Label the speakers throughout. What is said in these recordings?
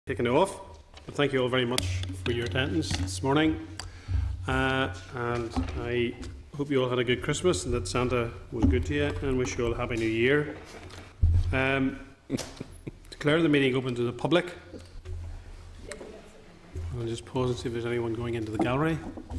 Speaker 1: taken off. But thank you all very much for your attendance this morning. And I hope you all had a good Christmas and that Santa was good to you, and wish you all a Happy New Year. Declare the meeting open to the public. I'll just pause and see if there's anyone going into the gallery.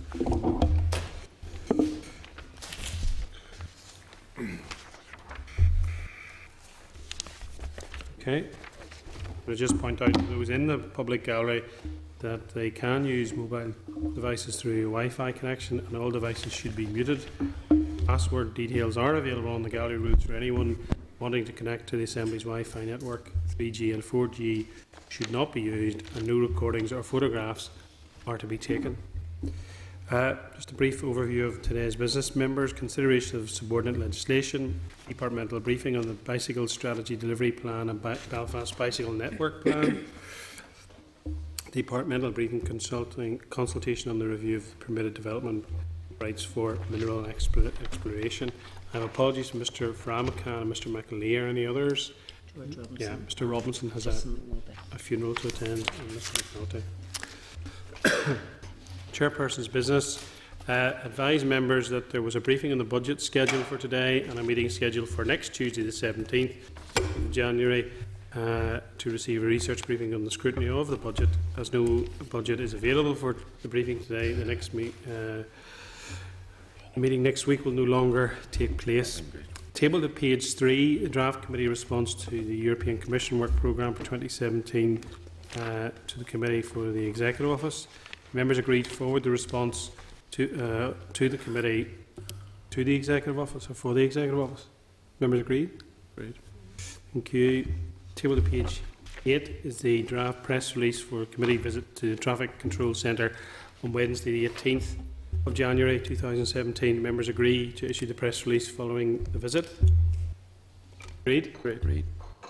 Speaker 1: Okay. I'll just point out to those in the public gallery that they can use mobile devices through a Wi-Fi connection, and all devices should be muted. Password details are available on the gallery route for anyone wanting to connect to the Assembly's Wi-Fi network. 3G and 4G should not be used, and no recordings or photographs are to be taken. Just a brief overview of today's business. Members, consideration of subordinate legislation, departmental briefing on the Bicycle Strategy Delivery Plan and Belfast Bicycle Network Plan, departmental briefing consultation on the review of permitted development rights for mineral exploration. I have apologies from Mr. Framacan and Mr. McAleer. Any others? Yeah, Mr. Robinson has a funeral to attend, and Mr. McNulty. Chairperson's business. Advise members that there was a briefing on the budget scheduled for today and a meeting scheduled for next Tuesday the 17th of January to receive a research briefing on the scrutiny of the budget. As no budget is available for the briefing today, the next meeting next week will no longer take place. Tabled at page 3, the draft committee response to the European Commission work programme for 2017 to the committee for the Executive Office. Members agreed to forward the response to the committee to the Executive Office or for the Executive Office. Members agreed? Agreed. Thank you. Table to page 8 is the draft press release for a committee visit to the Traffic Control Centre on Wednesday the 18th of January 2017. Members agree to issue the press release following the visit. Agreed? Agreed.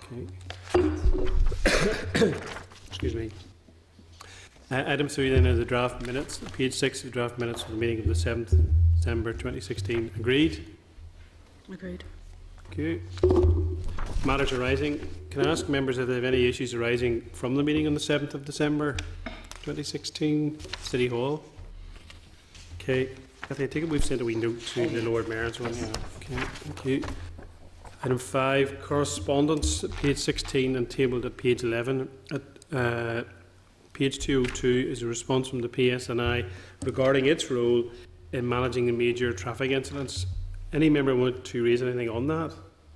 Speaker 1: Okay. Excuse me. Item 3 then are the draft minutes. Page 6 of the draft minutes of the meeting of the 7th December 2016. Agreed? Agreed. Thank you. Matters arising. Can I ask members if they have any issues arising from the meeting on the 7th of December 2016? City Hall. Okay. Kathy, I take it we've sent a wee note to the Lord Mayor and so on. Yeah. Okay. Thank you. Item 5, correspondence, page 16 and tabled at page 11. Page 202 is a response from the PSNI regarding its role in managing the major traffic incidents. Any member want to raise anything on that?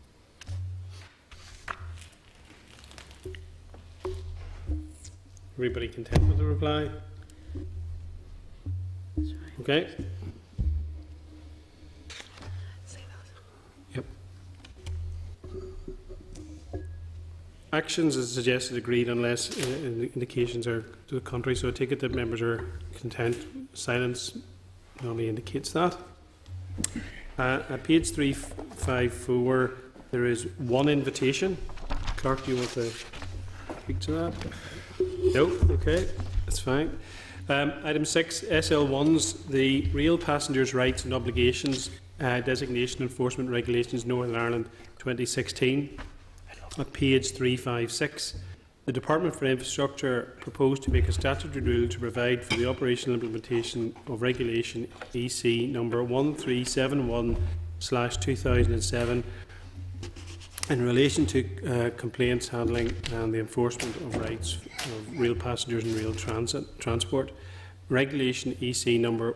Speaker 1: Everybody content with the reply? Okay. Yep. Actions as suggested agreed unless indications are to the contrary, so I take it that members are content. Silence normally indicates that. At page 354 there is one invitation. Clark, do you want to speak to that? No? Okay, that's fine. Item 6, SL1s, the Rail Passengers' Rights and Obligations Designation Enforcement Regulations Northern Ireland 2016. At page 356, the Department for Infrastructure proposed to make a statutory rule to provide for the operational implementation of Regulation EC number 1371/2007 in relation to complaints handling and the enforcement of rights of rail passengers and rail transport. Regulation EC number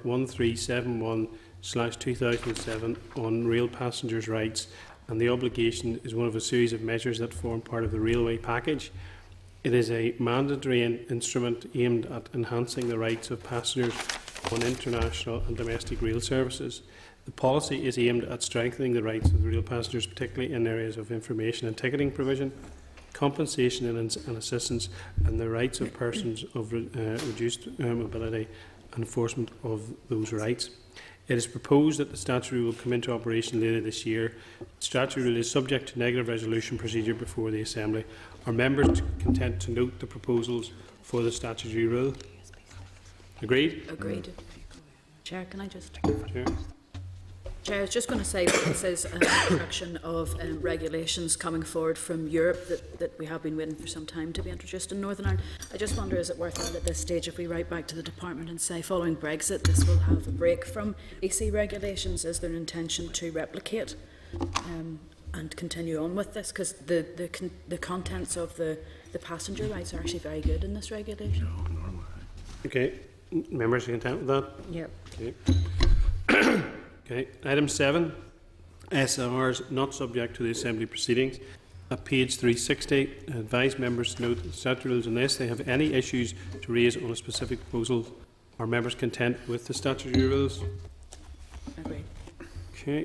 Speaker 1: 1371/2007 on rail passengers' rights and the obligation is one of a series of measures that form part of the railway package. It is a mandatory instrument aimed at enhancing the rights of passengers on international and domestic rail services. The policy is aimed at strengthening the rights of the rail passengers, particularly in areas of information and ticketing provision, compensation and assistance, and the rights of persons of reduced mobility and enforcement of those rights. It is proposed that the statutory will come into operation later this year. The statutory rule is subject to negative resolution procedure before the Assembly. Are members content to note the proposals for the statutory rule? Agreed?
Speaker 2: Agreed. Chair, can I just...
Speaker 1: Chair.
Speaker 2: Chair, I was just going to say that this is an introduction of regulations coming forward from Europe that we have been waiting for some time to be introduced in Northern Ireland. I just wonder, is it worthwhile at this stage if we write back to the Department and say, following Brexit, this will have a break from EC regulations? Is there an intention to replicate and continue on with this? Because the contents of the passenger rights are actually very good in this regulation.
Speaker 1: Okay, members are content with that?
Speaker 2: Yep.
Speaker 1: Okay. Okay. Item 7, SRs not subject to the Assembly proceedings. At page 360, advise members to note the statute rules unless they have any issues to raise on a specific proposal. Are members content with the statutory rules?
Speaker 2: Agreed.
Speaker 1: Okay.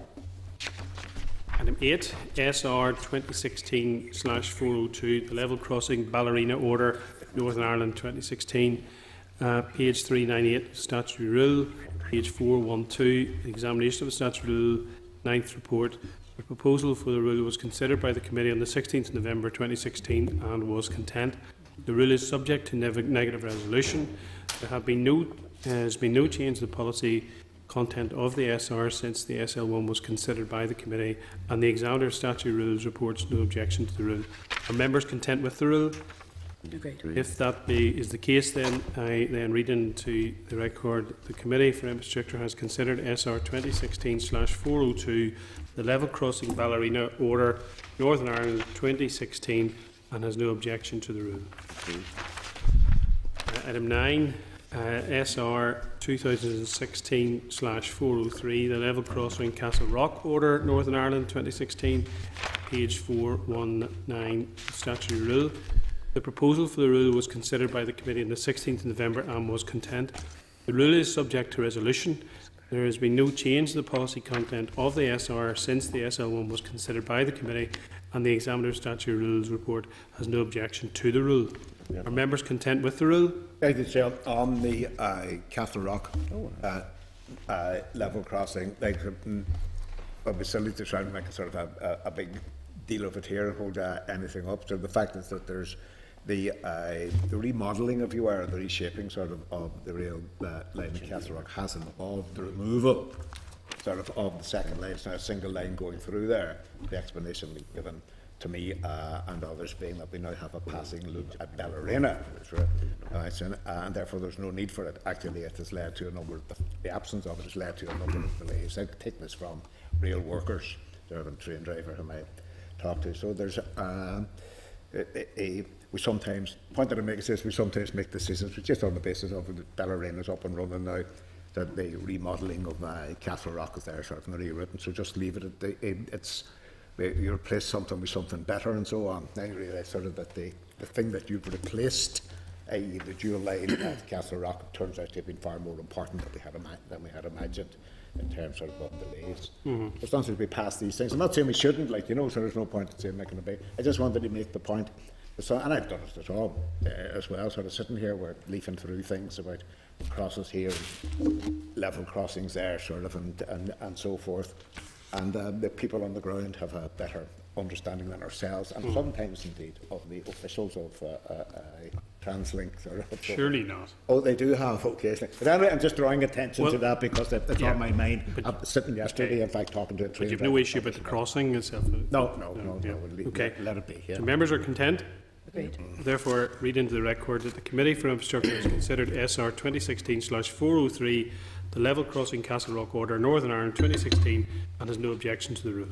Speaker 1: Item 8, SR 2016/402, the level crossing Ballerina Order, Northern Ireland 2016. Page 398, statutory rule. Page 412, examination of the statutory rule, 9th report. The proposal for the rule was considered by the committee on the 16th of November 2016 and was content. The rule is subject to negative resolution. There has been no change to the policy content of the SR since the SL1 was considered by the committee, and the examiner of statutory rules reports no objection to the rule. Are members content with the rule?
Speaker 2: Agreed.
Speaker 1: If that is the case, then I read into the record the Committee for Infrastructure has considered SR 2016/402, the level crossing Ballerina Order, Northern Ireland 2016, and has no objection to the rule. Item 9, SR 2016/403, the level crossing Castle Rock Order, Northern Ireland 2016, page 419, statutory rule. The proposal for the rule was considered by the committee on the 16th of November and was content. The rule is subject to resolution. There has been no change to the policy content of the SR since the SL1 was considered by the committee, and the examiner of statutory rules report has no objection to the rule. Are members content with the rule?
Speaker 3: Thank you, Chair. On the Castle Rock level crossing, I'd be silly to try and make a sort of a big deal of it here and hold anything up. So the fact is that there's the remodelling, if you were, the reshaping of the rail line in Castle Rock has involved the removal of the second line. It's now a single line going through there. The explanation given to me and others being that we now have a passing loop at Ballerina, and therefore there's no need for it. Actually, it has led to the absence of it has led to a number of delays. I take this from rail workers, the urban train driver whom I talk to. So there's we sometimes, point that I make is we sometimes make decisions just on the basis of the Ballerina's up and running now, that the remodelling of Castle Rock is there sort of rewritten, so just leave it at you replace something with something better and so on. I realise sort of that the thing that you've replaced, i.e. the dual line at Castle Rock, turns out to have been far more important than we had imagined in terms of delays. As long as we pass these things, I'm not saying we shouldn't, so there's no point in saying making a big. I just wanted to make the point, and I've done it at all as well, sort of sitting here, we're leafing through things about crosses here, level crossings there, sort of, and so forth. And the people on the ground have a better understanding than ourselves, and sometimes indeed of the officials of TransLink.
Speaker 1: Surely not.
Speaker 3: Oh, they do have occasionally. But anyway, I'm just drawing attention to that because it's on my mind. I was sitting yesterday, in fact, talking to a train.
Speaker 1: But you've no issue about the crossing itself?
Speaker 3: No.
Speaker 1: Okay.
Speaker 3: Let it be. Yeah.
Speaker 1: So members are content?
Speaker 2: Agreed.
Speaker 1: Therefore, read into the record that the Committee for Infrastructure has considered SR 2016/403, the level crossing Castle Rock Order, Northern Ireland 2016, and has no objection to the rule.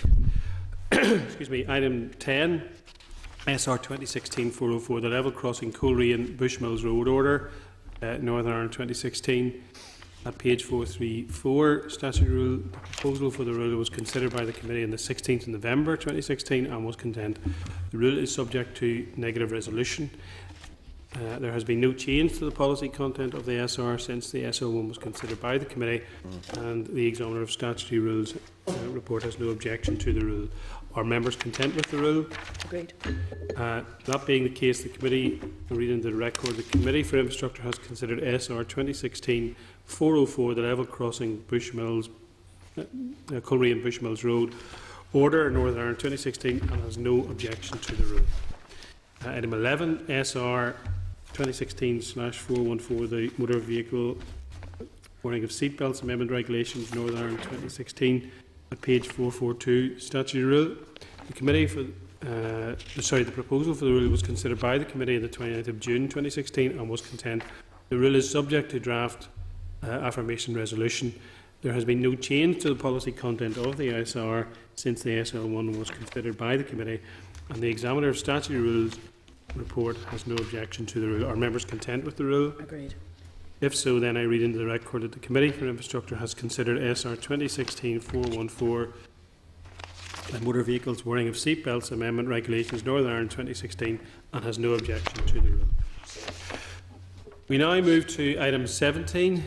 Speaker 1: Excuse me. Item 10, SR 2016/404, the level crossing Coleraine Bushmills Road Order, Northern Ireland 2016. At page 434, statutory rule, the proposal for the rule was considered by the committee on the 16th of November 2016 and was content. The rule is subject to negative resolution. There has been no change to the policy content of the SR since the SO1 was considered by the committee, and the examiner of statutory rules report has no objection to the rule. Are members content with the rule?
Speaker 2: Agreed.
Speaker 1: That being the case, the committee, reading the record, the Committee for Infrastructure has considered SR 2016/404, the level crossing Bushmills, Coleraine Bushmills Road Order, Northern Ireland 2016, and has no objection to the rule. Item 11, SR 2016/414, the motor vehicle wearing of seatbelts amendment regulations, Northern Ireland 2016, at page 442, statutory rule. The proposal for the rule was considered by the committee on the 29th of June 2016 and was content. The rule is subject to draft affirmation resolution. There has been no change to the policy content of the ISR since the SL1 was considered by the committee, and the Examiner of Statutory Rules report has no objection to the rule. Are members content with the rule?
Speaker 2: Agreed.
Speaker 1: If so, then I read into the record that the Committee for Infrastructure has considered SR 2016-414 and Motor Vehicles Wearing of Seatbelts Amendment Regulations Northern Ireland 2016 and has no objection to the rule. We now move to item 17.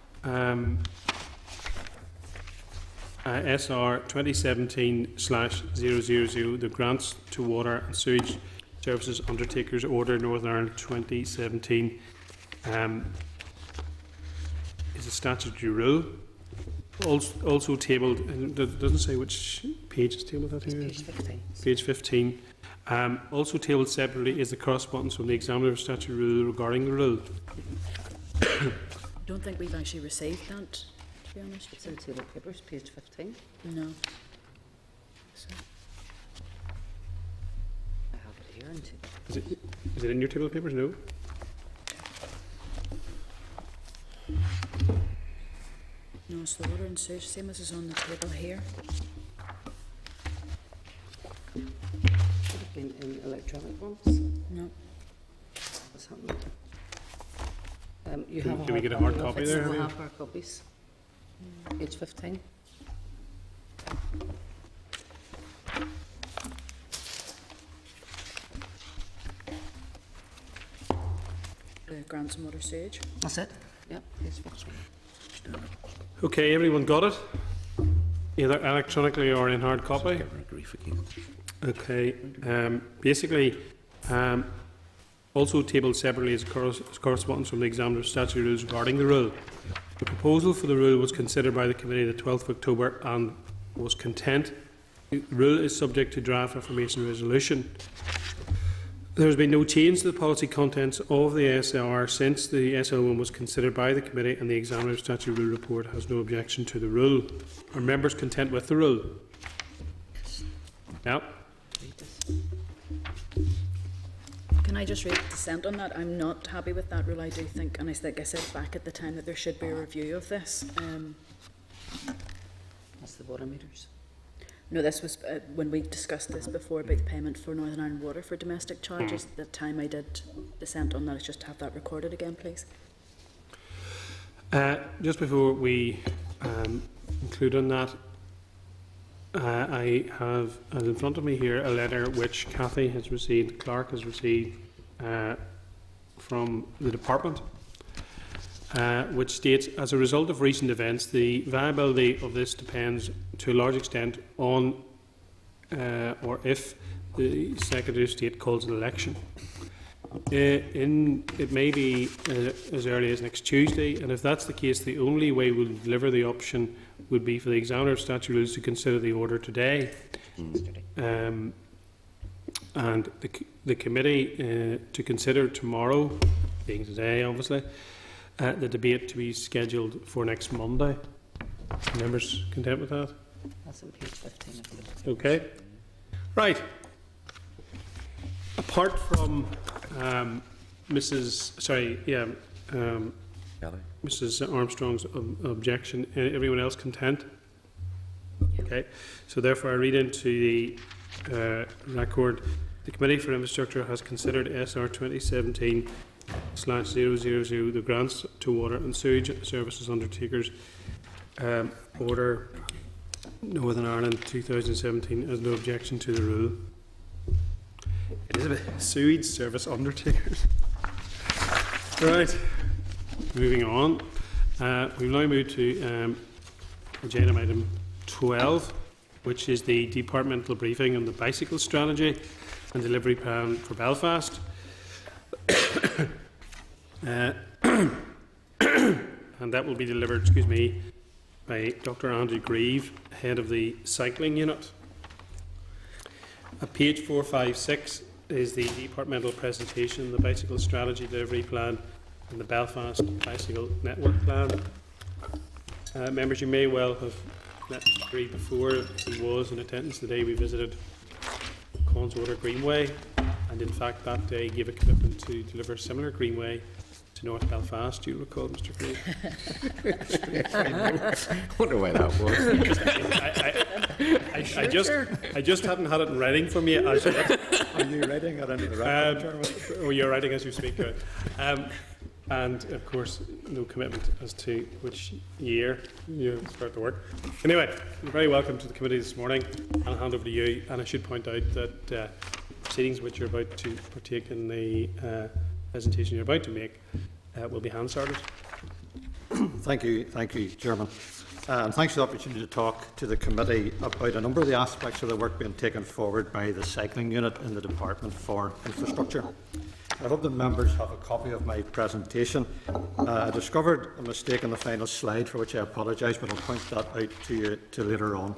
Speaker 1: SR 2017/000, the Grants to Water and Sewage Services Undertakers Order Northern Ireland 2017 is a statutory rule. Also tabled, and it doesn't say which page is tabled that here.
Speaker 4: Page 15.
Speaker 1: Page 15. Also tabled separately is the correspondence from the Examiner of Statutory Rule regarding the rule.
Speaker 2: I don't think we've actually received that, to be honest.
Speaker 4: It's in the table of papers, page 15.
Speaker 2: No. So,
Speaker 4: I have it here. And
Speaker 1: Is it in your table of papers? No.
Speaker 2: no, it's the water and sewage, same as is on the table here.
Speaker 4: should have been in electronic ones.
Speaker 2: No.
Speaker 4: What's happening? You
Speaker 1: Can-
Speaker 4: have
Speaker 1: can we get a hard copy there,
Speaker 4: We'll
Speaker 1: Harry?
Speaker 4: have hard copies. Page 15.
Speaker 2: The grants and water sewage.
Speaker 4: That's it. Yep, page 15.
Speaker 1: Okay, everyone got it? Either electronically or in hard copy? Okay. Basically, also tabled separately is correspondence from the Examiner of Statutory Rules regarding the rule. The proposal for the rule was considered by the committee the 12th of October and was content. The rule is subject to draft affirmation resolution. There has been no change to the policy contents of the SR since the SL1 was considered by the committee, and the Examiner of Statutory Rule report has no objection to the rule. Are members content with the rule? Yeah.
Speaker 4: Read this.
Speaker 2: Can I just read the dissent on that? I'm not happy with that rule. I do think, and I think I said back at the time, that there should be a review of this.
Speaker 4: That's the water meters.
Speaker 2: No, this was when we discussed this before about the payment for Northern Ireland Water for domestic charges. At the time I did dissent on that. Let's just have that recorded again, please.
Speaker 1: Just before we conclude on that, I have in front of me here a letter which Cathy has received, Clark has received from the department, which states, as a result of recent events, the viability of this depends to a large extent on or if the Secretary of State calls an election. It may be as early as next Tuesday, and if that's the case, the only way we'll deliver the option would be for the Examiner of Statutory Rules to consider the order today, and the committee to consider tomorrow, being today obviously, the debate to be scheduled for next Monday. Members content with that?
Speaker 4: That's on page 15 of the
Speaker 1: Okay. Right. Apart from Mrs. Armstrong's objection, everyone else content? Okay. So therefore, I read into the record: the Committee for Infrastructure has considered SR 2017/000, the Grants to Water and Sewage Services Undertakers Order Northern Ireland 2017, has no objection to the rule. It is a bit sewage service undertakers. Right, moving on. We've now moved to agenda item 12, which is the departmental briefing on the bicycle strategy and delivery plan for Belfast. And that will be delivered, by Dr. Andrew Grieve, head of the cycling unit. At page 456 is the departmental presentation, the bicycle strategy delivery plan and the Belfast bicycle network plan. Members, you may well have met Mr. Green before. He was in attendance the day we visited Conswater Greenway, and in fact that day gave a commitment to deliver a similar greenway to North Belfast. Do you recall, Mr. Green?
Speaker 3: Wonder why that was.
Speaker 1: I just hadn't had it in writing from you as yet.
Speaker 3: Are you writing it into the record?
Speaker 1: Oh, you're writing as you speak. And of course, no commitment as to which year you start the work. Anyway, you're very welcome to the committee this morning. I'll hand over to you. And I should point out that proceedings which you're about to partake in the presentation you're about to make will be Hansarded.
Speaker 5: Thank you, Chairman. And thanks for the opportunity to talk to the committee about a number of the aspects of the work being taken forward by the cycling unit in the Department for Infrastructure. I hope the members have a copy of my presentation. I discovered a mistake in the final slide, for which I apologise, but I'll point that out to you later on.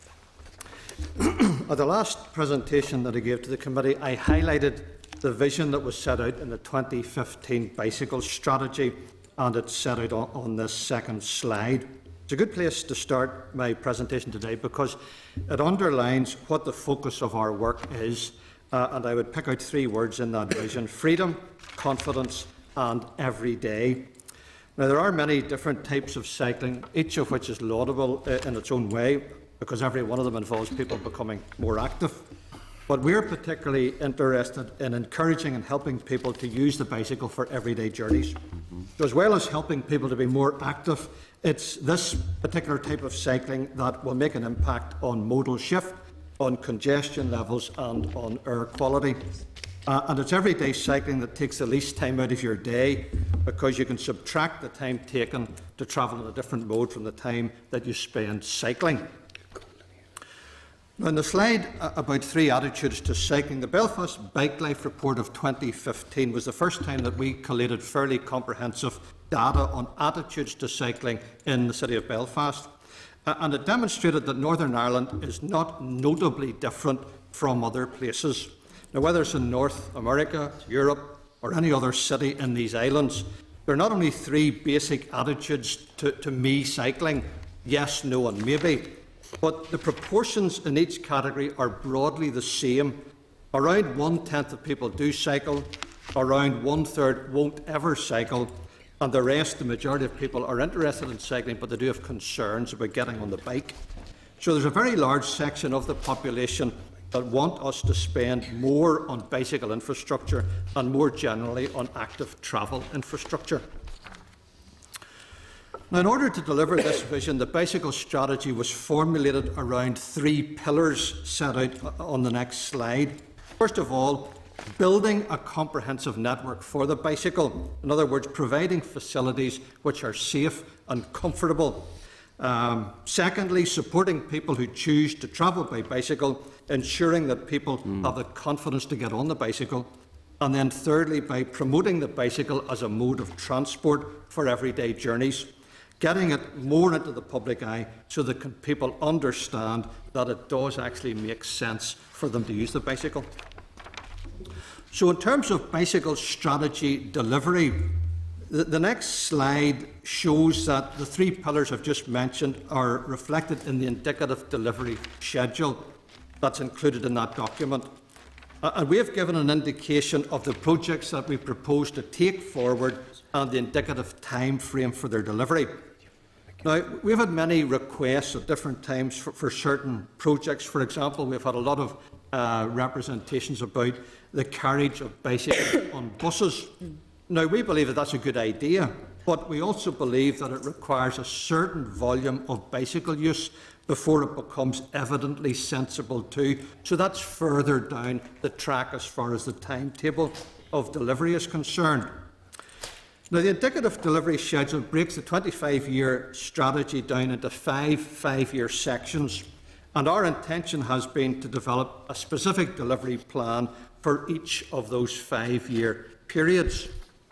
Speaker 5: At the last presentation that I gave to the committee, I highlighted the vision that was set out in the 2015 bicycle strategy, and it's set out on this second slide. It's a good place to start my presentation today because it underlines what the focus of our work is, and I would pick out three words in that vision: freedom, confidence and everyday. Now, there are many different types of cycling, each of which is laudable in its own way, because every one of them involves people becoming more active. But we're particularly interested in encouraging and helping people to use the bicycle for everyday journeys. So as well as helping people to be more active, it's this particular type of cycling that will make an impact on modal shift, on congestion levels and on air quality. And it's everyday cycling that takes the least time out of your day, because you can subtract the time taken to travel in a different mode from the time that you spend cycling. Now, in the slide about three attitudes to cycling, the Belfast Bike Life Report of 2015 was the first time that we collated fairly comprehensive data on attitudes to cycling in the city of Belfast. And it demonstrated that Northern Ireland is not notably different from other places. Now, whether it's in North America, Europe, or any other city in these islands, there are not only three basic attitudes to me cycling: yes, no, and maybe. But the proportions in each category are broadly the same. Around 1/10 of people do cycle, around 1/3 won't ever cycle, and the rest, the majority of people, are interested in cycling, but they do have concerns about getting on the bike. So there's a very large section of the population that want us to spend more on bicycle infrastructure and more generally on active travel infrastructure. Now, in order to deliver this vision, the bicycle strategy was formulated around three pillars set out on the next slide. First of all, building a comprehensive network for the bicycle. In other words, providing facilities which are safe and comfortable. Secondly, supporting people who choose to travel by bicycle, ensuring that people have the confidence to get on the bicycle. And then thirdly, by promoting the bicycle as a mode of transport for everyday journeys, getting it more into the public eye so that people understand that it does actually make sense for them to use the bicycle. So in terms of bicycle strategy delivery, the next slide shows that the three pillars I've just mentioned are reflected in the indicative delivery schedule that's included in that document. And we have given an indication of the projects that we propose to take forward and the indicative time frame for their delivery. Now, we've had many requests at different times for certain projects. For example, we've had a lot of representations about the carriage of bicycles on buses. Now, we believe that that's a good idea, but we also believe that it requires a certain volume of bicycle use before it becomes evidently sensible too. So that's further down the track as far as the timetable of delivery is concerned. Now, the indicative delivery schedule breaks the 25-year strategy down into five-year sections, and our intention has been to develop a specific delivery plan for each of those 5-year periods.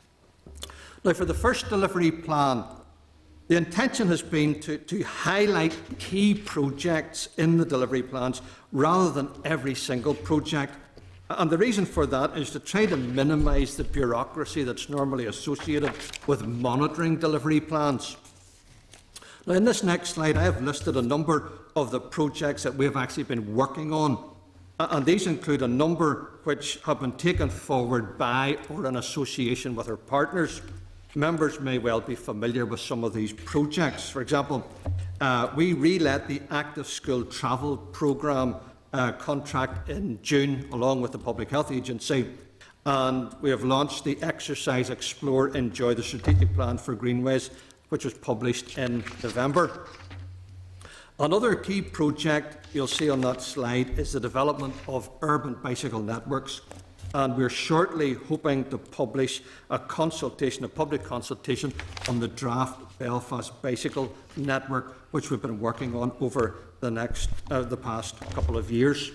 Speaker 5: Now, for the first delivery plan, the intention has been to highlight key projects in the delivery plans rather than every single project. And the reason for that is to try to minimise the bureaucracy that's normally associated with monitoring delivery plans. Now, in this next slide, I have listed a number of the projects that we have actually been working on, and these include a number which have been taken forward by or in association with our partners. Members may well be familiar with some of these projects. For example, we relet the Active School Travel Programme contract in June along with the Public Health Agency, and we have launched the Exercise, Explore, Enjoy, the Strategic Plan for Greenways, which was published in November. Another key project you'll see on that slide is the development of urban bicycle networks, and we're shortly hoping to publish a public consultation on the draft Belfast Bicycle Network, which we've been working on over the past couple of years.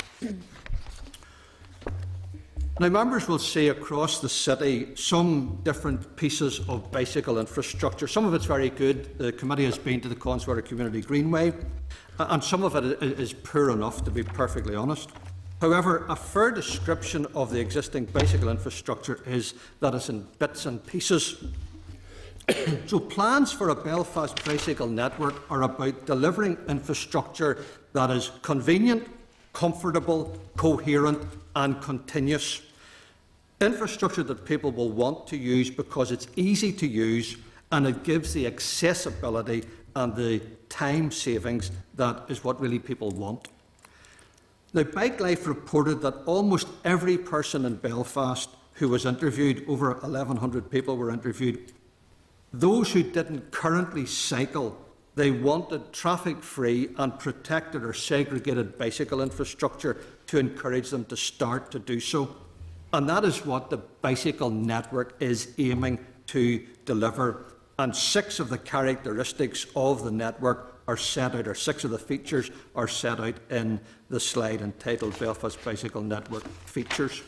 Speaker 5: Now, members will see across the city some different pieces of bicycle infrastructure. Some of it's very good. The committee has been to the Connswater Community Greenway, and some of it is poor enough, to be perfectly honest. However, a fair description of the existing bicycle infrastructure is that it's in bits and pieces. So plans for a Belfast bicycle network are about delivering infrastructure that is convenient, comfortable, coherent and continuous. Infrastructure that people will want to use because it's easy to use and it gives the accessibility and the time savings that is what really people want. Now, Bike Life reported that almost every person in Belfast who was interviewed, over 1,100 people were interviewed, those who didn't currently cycle, they wanted traffic-free and protected or segregated bicycle infrastructure to encourage them to start to do so. And that is what the bicycle network is aiming to deliver. And 6 of the characteristics of the network are set out, or 6 of the features are set out in the slide entitled Belfast Bicycle Network Features.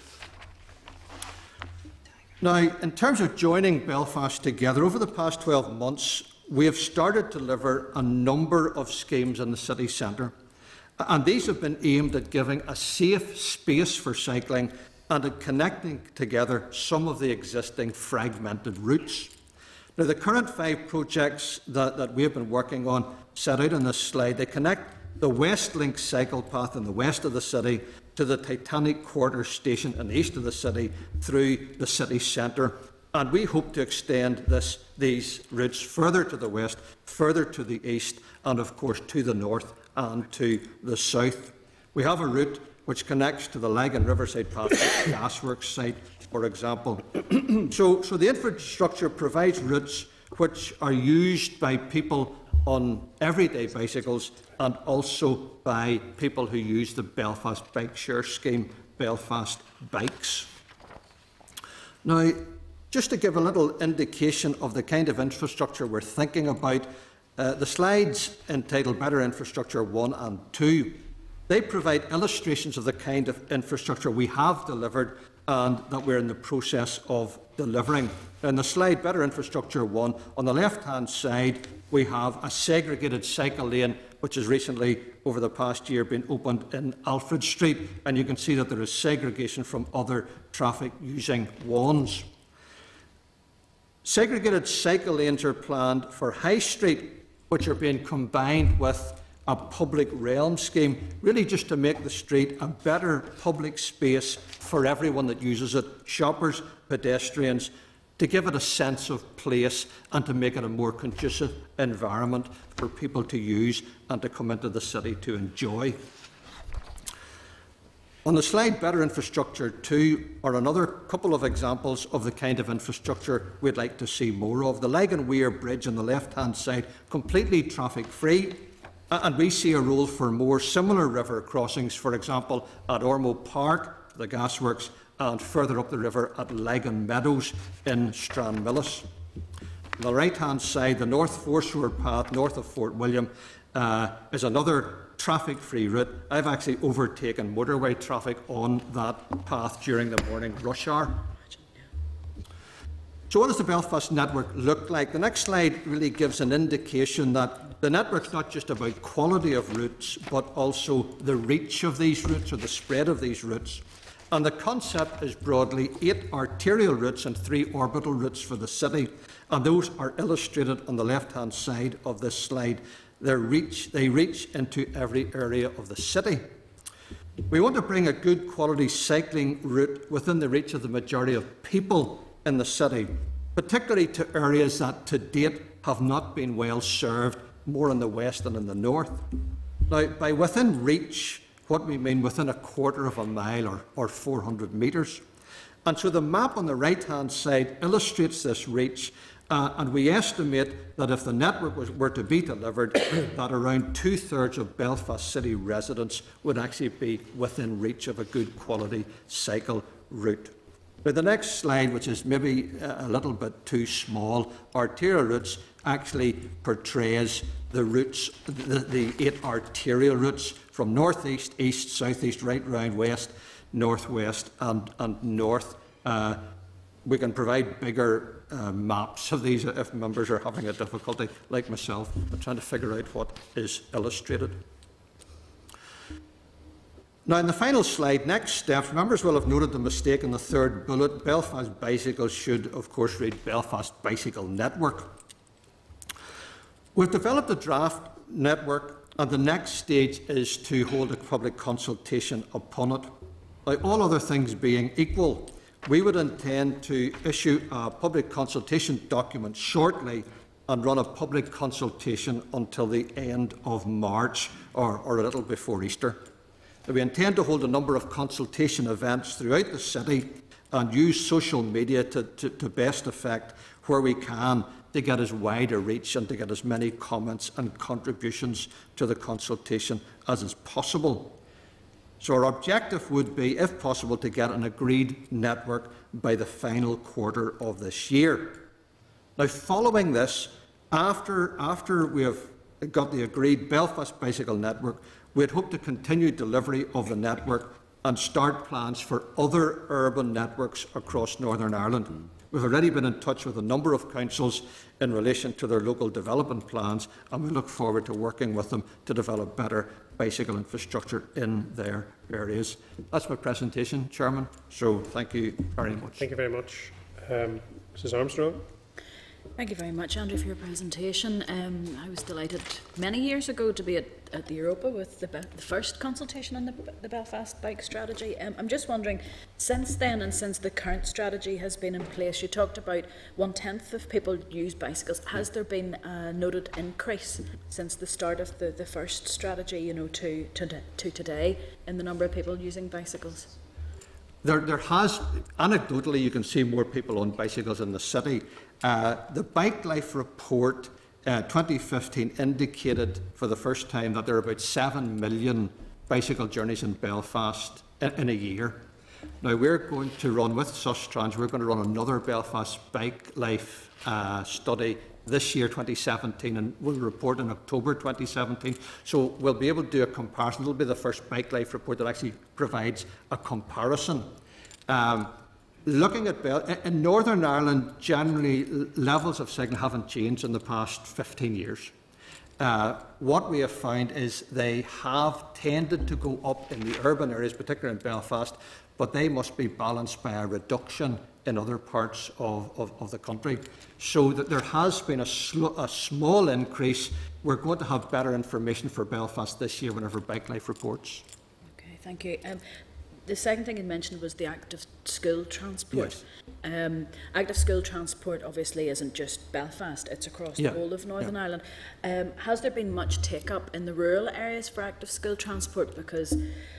Speaker 5: Now, in terms of joining Belfast together, over the past 12 months, we have started to deliver a number of schemes in the city centre. And these have been aimed at giving a safe space for cycling and at connecting together some of the existing fragmented routes. Now, the current 5 projects that we have been working on, set out on this slide, they connect the West Link cycle path in the west of the city to the Titanic Quarter station in the east of the city through the city centre. And we hope to extend these routes further to the west, further to the east, and of course to the north and to the south. We have a route which connects to the Lagan Riverside Pathway Gasworks site, for example. So the infrastructure provides routes which are used by people on everyday bicycles and also by people who use the Belfast Bike Share Scheme, Belfast Bikes. Now, just to give a little indication of the kind of infrastructure we're thinking about, the slides entitled Better Infrastructure 1 and 2, they provide illustrations of the kind of infrastructure we have delivered and that we're in the process of delivering. In the slide Better Infrastructure 1, on the left-hand side, we have a segregated cycle lane which has recently, over the past year, been opened in Alfred Street, and you can see that there is segregation from other traffic-using wands. Segregated cycle lanes are planned for High Street, which are being combined with a public realm scheme, really just to make the street a better public space for everyone that uses it, shoppers, pedestrians, to give it a sense of place and to make it a more conducive environment for people to use and to come into the city to enjoy. On the slide Better Infrastructure 2 are another couple of examples of the kind of infrastructure we'd like to see more of. The Lagan Weir Bridge on the left-hand side, completely traffic-free, and we see a role for more similar river crossings, for example, at Ormeau Park, the gasworks, and further up the river at Lagan Meadows in Stranmillis. On the right-hand side, the North Foreshore Path, north of Fort William, is another traffic-free route. I've actually overtaken motorway traffic on that path during the morning rush hour. So what does the Belfast network look like? The next slide really gives an indication that the network's not just about quality of routes, but also the reach of these routes or the spread of these routes. And the concept is broadly 8 arterial routes and 3 orbital routes for the city, and those are illustrated on the left-hand side of this slide. They reach into every area of the city. We want to bring a good quality cycling route within the reach of the majority of people in the city, particularly to areas that to date have not been well served, more in the west than in the north. Now, by within reach, what we mean within a quarter of a mile or 400 metres. And so the map on the right-hand side illustrates this reach, and we estimate that if the network were to be delivered, that around 2/3 of Belfast City residents would actually be within reach of a good quality cycle route. Now, the next slide, which is maybe a little bit too small, arterial routes actually portrays the routes, the 8 arterial routes from northeast, east, southeast, right round west, northwest and north. We can provide bigger maps of these if members are having a difficulty, like myself, trying to figure out what is illustrated. Now, in the final slide, next steps, members will have noted the mistake in the third bullet. Belfast Bicycle should, of course, read Belfast Bicycle Network. We've developed a draft network, and the next stage is to hold a public consultation upon it. Now, all other things being equal, we would intend to issue a public consultation document shortly and run a public consultation until the end of March or a little before Easter. We intend to hold a number of consultation events throughout the city and use social media to best effect where we can to get as wide a reach and to get as many comments and contributions to the consultation as is possible. So our objective would be, if possible, to get an agreed network by the final quarter of this year. Now, following this, after we have got the agreed Belfast Bicycle Network, we'd hope to continue delivery of the network and start plans for other urban networks across Northern Ireland. We've already been in touch with a number of councils in relation to their local development plans, and we look forward to working with them to develop better bicycle infrastructure in their areas. That's my presentation, Chairman, so thank you very much.
Speaker 1: Thank you very much. Mrs Armstrong.
Speaker 2: Thank you very much, Andrew, for your presentation. I was delighted many years ago to be at the Europa with the first consultation on the Belfast bike strategy. I'm just wondering, since then and since the current strategy has been in place, you talked about 1/10 of people use bicycles. Has there been a noted increase since the start of the first strategy, you know, to today in the number of people using bicycles?
Speaker 5: There has, anecdotally, you can see more people on bicycles in the city. The Bike Life report 2015 indicated for the first time that there are about 7 million bicycle journeys in Belfast in a year. Now, we're going to run with Sustrans, we're going to run another Belfast Bike Life study this year, 2017, and we'll report in October 2017. So we'll be able to do a comparison. It'll be the first Bike Life report that actually provides a comparison. Looking at in Northern Ireland, generally levels of cycling haven't changed in the past 15 years. What we have found is they have tended to go up in the urban areas, particularly in Belfast, but they must be balanced by a reduction in other parts of the country. So that there has been a small increase. We're going to have better information for Belfast this year whenever Bike Life reports.
Speaker 2: Okay, thank you. The second thing you mentioned was the active school transport.
Speaker 5: Yes.
Speaker 2: Active school transport obviously isn't just Belfast, it's across the whole of Northern Ireland. Has there been much take-up in the rural areas for active school transport? Because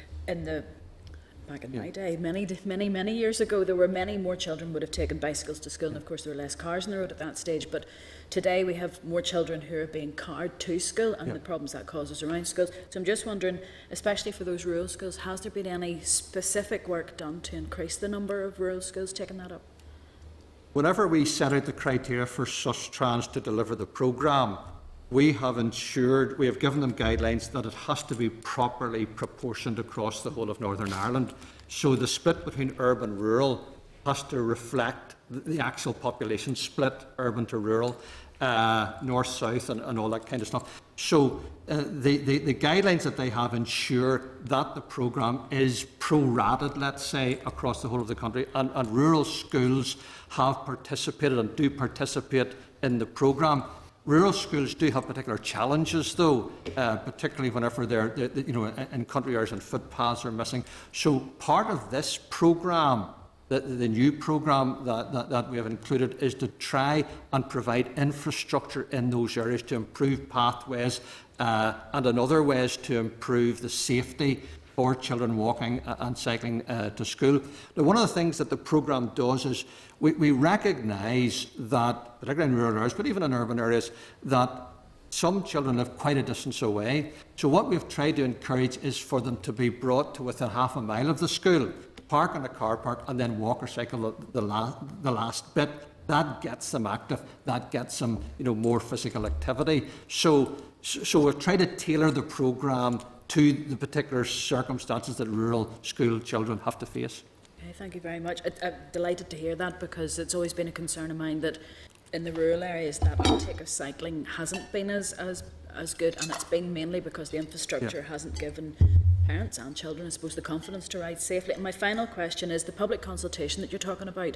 Speaker 2: back in my day, many years ago, there were many more children would have taken bicycles to school, and of course there were less cars on the road at that stage. But today we have more children who are being carried to school, and the problems that causes around schools. So I'm just wondering, especially for those rural schools, has there been any specific work done to increase the number of rural schools taking that up?
Speaker 5: Whenever we set out the criteria for Sustrans to deliver the programme, we have given them guidelines that it has to be properly proportioned across the whole of Northern Ireland. So the split between urban and rural has to reflect the actual population split, urban to rural. north-south and all that kind of stuff. So the guidelines that they have ensure that the programme is prorated, let's say, across the whole of the country, and rural schools have participated and do participate in the programme. Rural schools do have particular challenges, though, particularly whenever they're in country areas and footpaths are missing. So part of this programme, the new programme that we have included, is to try and provide infrastructure in those areas to improve pathways and in other ways to improve the safety for children walking and cycling to school. Now, one of the things that the programme does is we recognise that, particularly in rural areas, but even in urban areas, that some children live quite a distance away. So what we've tried to encourage is for them to be brought to within half a mile of the school, park in a car park, and then walk or cycle the last bit. That gets them active. That gets them, more physical activity. So we've tried to tailor the programme to the particular circumstances that rural school children have to face.
Speaker 2: Okay, thank you very much. I'm delighted to hear that, because it's always been a concern of mine that in the rural areas that uptake of cycling hasn't been as good, and it's been mainly because the infrastructure hasn't given parents and children, I suppose, the confidence to ride safely. And my final question is, the public consultation that you're talking about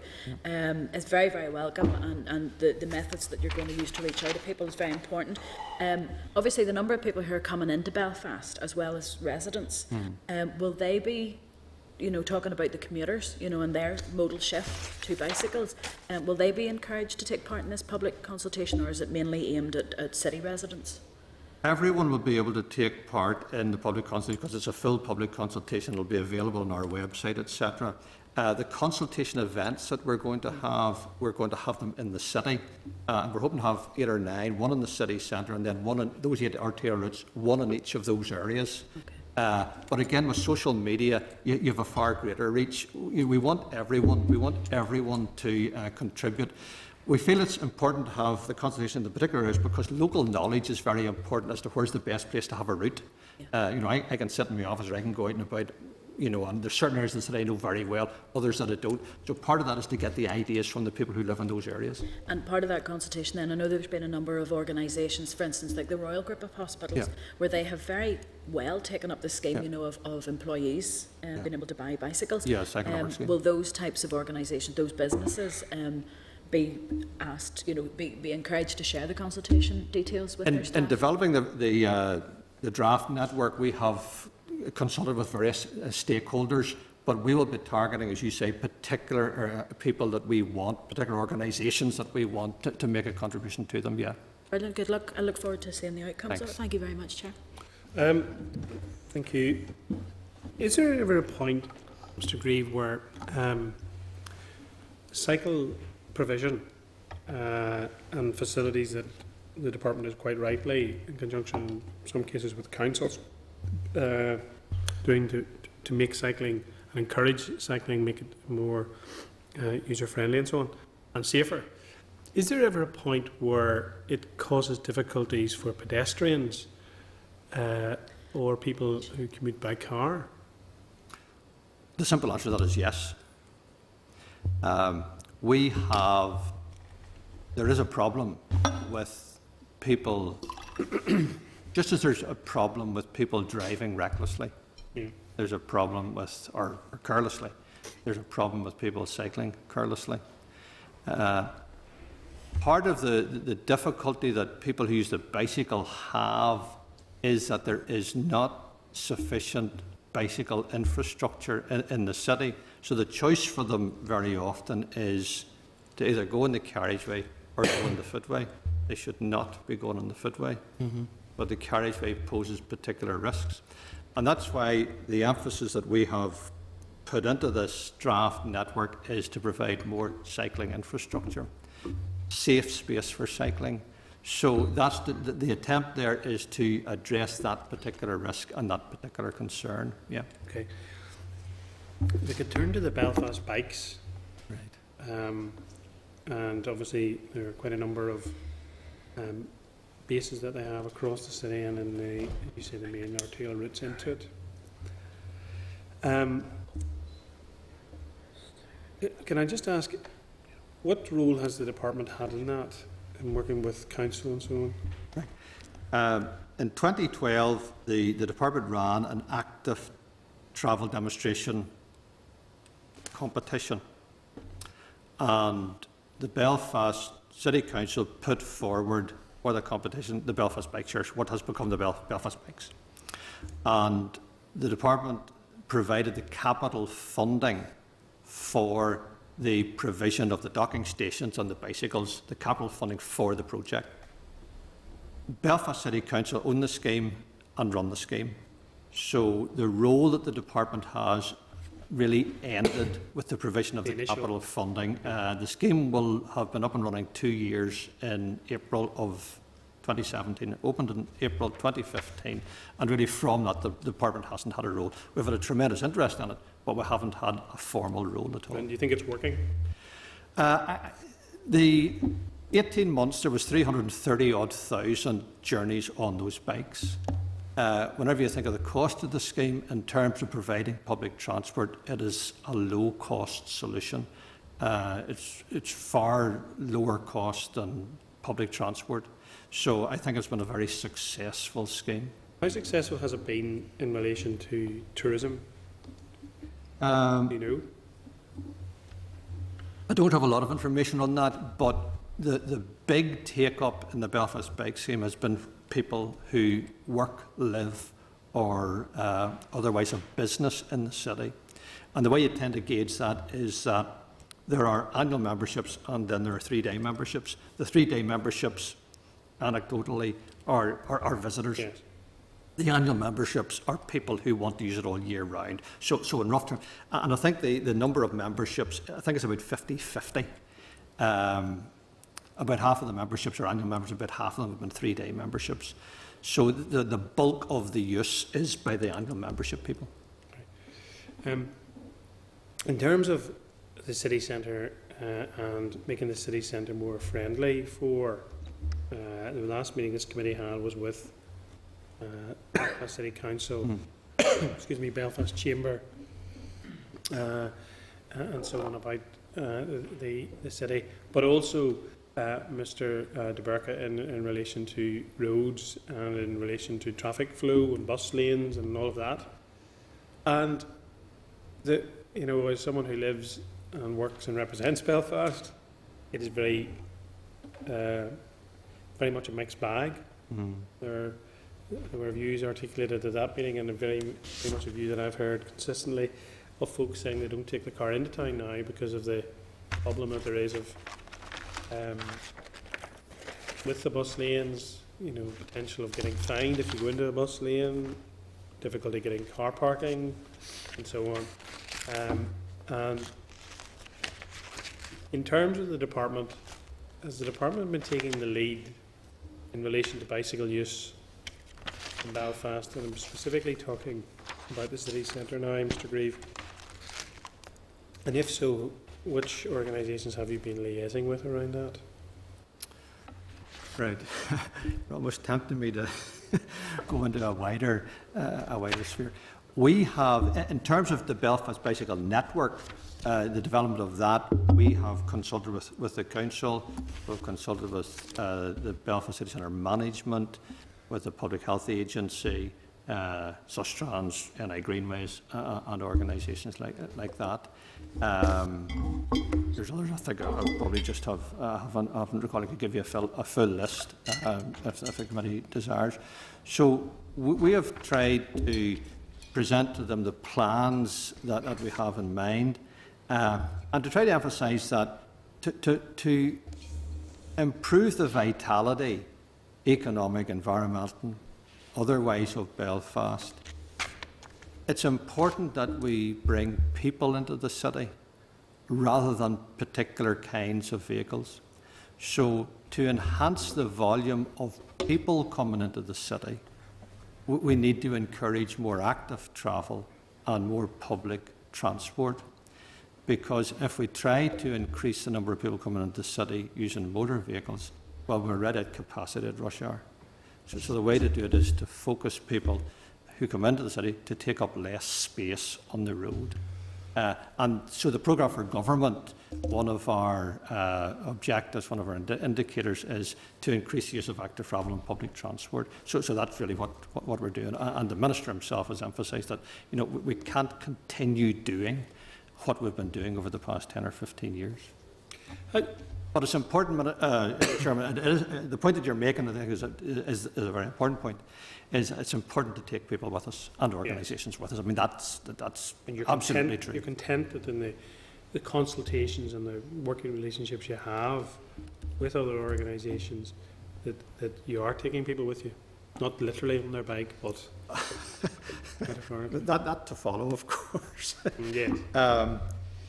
Speaker 2: is very, very welcome, and the methods that you're going to use to reach out to people is very important. Obviously, the number of people who are coming into Belfast, as well as residents, will they be talking about the commuters, and their modal shift to bicycles? Will they be encouraged to take part in this public consultation, or is it mainly aimed at city residents?
Speaker 5: Everyone will be able to take part in the public consultation because it's a full public consultation. It will be available on our website, etc. The consultation events that we're going to have them in the city. And we're hoping to have 8 or 9, one in the city centre, and then one in those 8 arterial routes, one in each of those areas. Okay. But again, with social media, you have a far greater reach. We want everyone to contribute. We feel it's important to have the consultation in the particular areas because local knowledge is very important as to where's the best place to have a route. Yeah. I can sit in my office, or I can go out and about, and there's certain areas that I know very well, others that I don't. So part of that is to get the ideas from the people who live in those areas. And
Speaker 2: part of that consultation then, I know there's been a number of organisations, for instance, like the Royal Group of Hospitals, where they have very well taken up the scheme, of employees being able to buy bicycles.
Speaker 5: Yeah, cycle scheme.
Speaker 2: Will those types of organisations, those businesses, be asked, be encouraged to share the consultation details with their staff?
Speaker 5: In developing the draft network, we have consulted with various stakeholders, but we will be targeting, as you say, particular people that we want, particular organisations that we want to make a contribution to them. Yeah.
Speaker 2: Brilliant. Good luck. I look forward to seeing the outcomes.
Speaker 5: Thanks.
Speaker 2: Thank you very much, Chair.
Speaker 1: Thank you. Is there ever a point, Mr. Grieve, where cycle provision and facilities that the department is quite rightly, in conjunction in some cases with councils, doing to make cycling and encourage cycling, make it more user-friendly and so on, and safer. Is there ever a point where it causes difficulties for pedestrians or people who commute by car?
Speaker 5: The simple answer to that is yes. There is a problem with people, just as there's a problem with people driving recklessly, there's a problem with, or carelessly, there's a problem with people cycling carelessly. Part of the difficulty that people who use the bicycle have is that there is not sufficient bicycle infrastructure in the city. So the choice for them very often is to either go in the carriageway or go in the footway. They should not be going on the footway, but the carriageway poses particular risks. And that's why the emphasis that we have put into this draft network is to provide more cycling infrastructure, safe space for cycling. So that's the attempt there is to address that particular risk and that particular concern. Yeah.
Speaker 1: Okay. We could turn to the Belfast bikes.
Speaker 5: Right.
Speaker 1: And obviously there are quite a number of bases that they have across the city and in the, you say, the main arterial routes into it. Can I just ask, what role has the department had in that? in working with council and so on?
Speaker 5: In 2012, the department ran an active travel demonstration competition, and the Belfast City Council put forward for the competition the Belfast Bike Shares, what has become the Belfast Bikes. And the department provided the capital funding for the provision of the docking stations and the bicycles, the capital funding for the project. Belfast City Council own the scheme and run the scheme. So the role that the department has really ended with the provision of the capital funding. The scheme will have been up and running 2 years in April of 2017. It opened in April 2015, and really from that the department hasn't had a role. We've had a tremendous interest in it, but we haven't had a formal role at all.
Speaker 1: And do you think it's working?
Speaker 5: The 18 months, there was 330,000 journeys on those bikes. Whenever you think of the cost of the scheme in terms of providing public transport, it is a low-cost solution. It's far lower cost than public transport. So I think it's been a very successful scheme.
Speaker 1: How successful has it been in relation to tourism? Do you know?
Speaker 5: I don't have a lot of information on that, but the big take-up in the Belfast Bike Scheme has been people who work, live, or otherwise have business in the city. And the way you tend to gauge that is that there are annual memberships and then there are 3-day memberships. The 3-day memberships, anecdotally, are visitors.
Speaker 1: Yes.
Speaker 5: The annual memberships are people who want to use it all year round. So in rough terms, and I think the number of memberships, I think it's about 50-50. About half of the memberships are annual members, about half of them have been 3-day memberships. So the bulk of the use is by the annual membership people.
Speaker 1: In terms of the city centre and making the city centre more friendly for the last meeting this committee had was with Belfast City Council, excuse me, Belfast Chamber, and so on about the city, but also Mr. De Burca in relation to roads and in relation to traffic flow and bus lanes and all of that. And as someone who lives and works and represents Belfast, it is very much a mixed bag. There were views articulated at that meeting, and very much a view that I've heard consistently of folks saying they don't take the car into town now because of the problem that there is of with the bus lanes, potential of getting fined if you go into a bus lane, difficulty getting car parking, and so on. And in terms of the department, has the department been taking the lead in relation to bicycle use in Belfast? And I'm specifically talking about the city centre now, Mr. Grieve. And if so, which organisations have you been liaising with around that?
Speaker 5: Right. You're almost tempting me to go into a wider sphere. We have, in terms of the Belfast Bicycle Network, the development of that, we have consulted with the council, we've consulted with the Belfast City Centre Management, with the Public Health Agency, Sustrans, NI Greenways, and organisations like that. There's others. I think I probably just haven't recalled. I could give you a full list if the committee desires. So we have tried to present to them the plans that we have in mind, and to try to emphasise that to improve the vitality, economic, environmental, otherwise of Belfast, it's important that we bring people into the city rather than particular kinds of vehicles. So to enhance the volume of people coming into the city, we need to encourage more active travel and more public transport. Because if we try to increase the number of people coming into the city using motor vehicles, well, we're already at capacity at rush hour. So the way to do it is to focus people who come into the city to take up less space on the road. And so the programme for government, one of our objectives, one of our indicators is to increase the use of active travel and public transport. So that's really what we're doing. And the Minister himself has emphasised that we can't continue doing what we've been doing over the past 10 or 15 years. But it's important, Chairman, the point that you're making, I think, is a very important point. It's important to take people with us and organisations with us. I mean, that's absolutely true.
Speaker 1: You're content that in the consultations and the working relationships you have with other organisations that you are taking people with you, not literally on their bike, but metaphorically.
Speaker 5: That to follow, of course.
Speaker 1: Yes.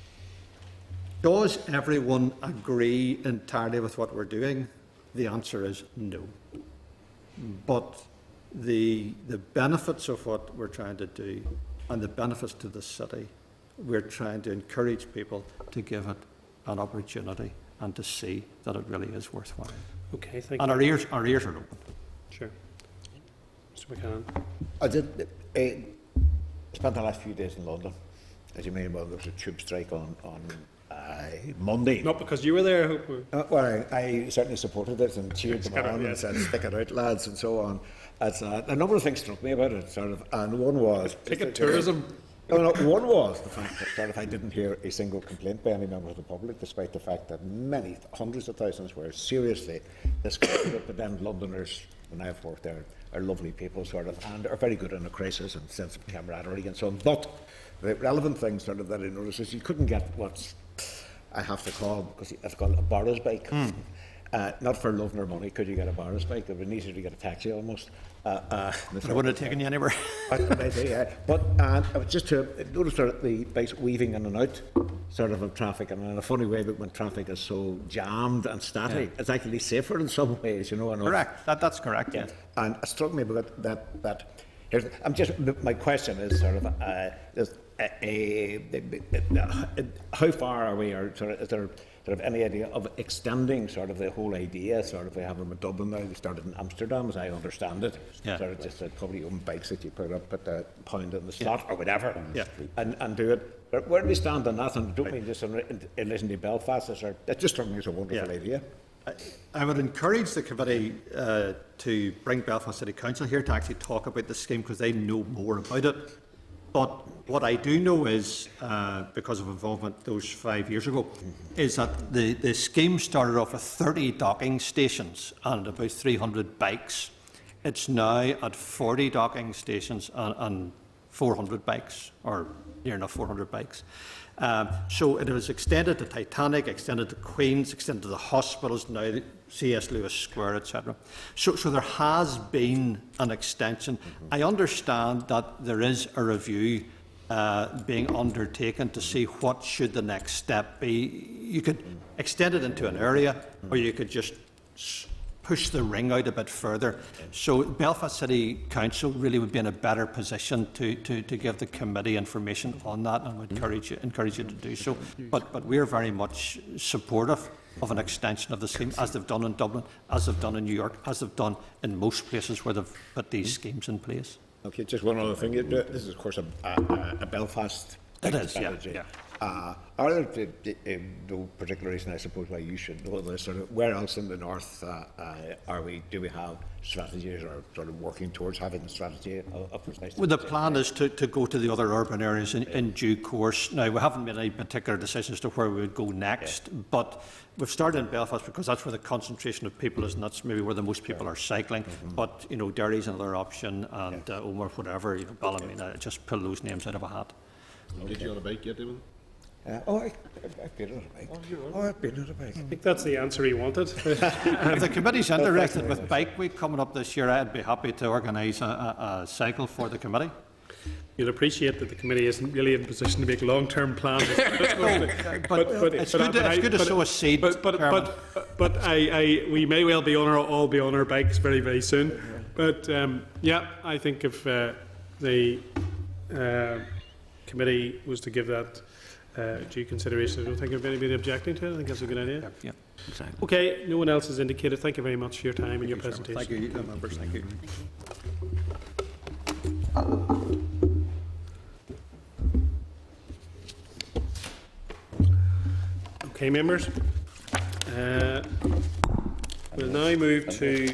Speaker 5: Does everyone agree entirely with what we're doing? The answer is no. But the benefits of what we're trying to do and the benefits to the city, we're trying to encourage people to give it an opportunity and to see that it really is worthwhile.
Speaker 1: Okay, thank
Speaker 5: and
Speaker 1: you.
Speaker 5: Our ears are open.
Speaker 1: Sure. Mr. McCann.
Speaker 3: I did spent the last few days in London. As you may know, there was a tube strike on Monday.
Speaker 1: Not because you were there, I hope.
Speaker 3: Well, I certainly supported it and cheered them on and said, stick it out, lads, and so on. A number of things struck me about it, and one was...
Speaker 1: Ticket tourism.
Speaker 3: No, one was the fact that I didn't hear a single complaint by any member of the public, despite the fact that many, hundreds of thousands were seriously disgusted. But then Londoners, when I've worked there, are lovely people, and are very good in a crisis and sense of camaraderie and so on. But the relevant thing that I noticed is you couldn't get what I have to call, because it's called a borrow's bike. Not for love nor money could you get a borrow's bike. It would be easier to get a taxi almost.
Speaker 5: But it wouldn't have taken you anywhere.
Speaker 3: But I was just to notice the bikes weaving in and out of traffic, and in a funny way, but when traffic is so jammed and static, it's actually safer in some ways,
Speaker 5: Correct. That's correct. Yeah.
Speaker 3: And it struck me that my question is how far are we, or is there any idea of extending the whole idea? We have them in Dublin now. They started in Amsterdam, as I understand it. Just probably own bikes that you put up at the pound in the slot or whatever, and do it. But where do we stand on that? And I don't mean just in relation to Belfast. It just struck me as a wonderful idea.
Speaker 5: I would encourage the committee to bring Belfast City Council here to actually talk about the scheme, because they know more about it. But what I do know is, because of involvement those 5 years ago, is that the scheme started off with 30 docking stations and about 300 bikes. It's now at 40 docking stations and 400 bikes, or near enough 400 bikes. So it was extended to Titanic, extended to Queen's, extended to the hospitals, now C.S. Lewis Square, etc. So there has been an extension. I understand that there is a review being undertaken to see what should the next step be. You could extend it into an area, or you could just push the ring out a bit further. So Belfast City Council really would be in a better position to give the committee information on that, and would encourage you to do so. But we are very much supportive of an extension of the scheme, as they've done in Dublin, as they've done in New York, as they've done in most places where they've put these schemes in place.
Speaker 3: Okay, just one other thing. This is, of course, a Belfast strategy.
Speaker 5: Yeah.
Speaker 3: Are there no particular reason, I suppose, why you should know this? Where else in the north do we have strategies, or working towards having a strategy of precisely?
Speaker 5: Well, the plan is to go to the other urban areas in due course. Now, we haven't made any particular decisions as to where we would go next, but we've started in Belfast because that's where the concentration of people is, and that's maybe where the most people are cycling. But Derry's another option, and Omagh, whatever, Ballymena, just pull those names out of a hat.
Speaker 6: Did you on a bike yet, David?
Speaker 3: I've been on a bike. I've been on a bike.
Speaker 1: I think that's the answer he wanted.
Speaker 5: If the committee's interested with Bike Week coming up this year, I'd be happy to organise a cycle for the committee.
Speaker 1: You'll appreciate that the committee isn't really in a position to make long-term plans.
Speaker 5: But it's good to sow a seed.
Speaker 1: But we may well all be on our bikes very, very soon. But I think if the committee was to give that due consideration, I don't think anybody objecting to it. I think that's a good idea.
Speaker 5: Yeah, exactly.
Speaker 1: Okay, no one else has indicated. Thank you very much for your time and your presentation.
Speaker 5: Thank you, members. Thank you.
Speaker 1: Okay, members. We'll now move to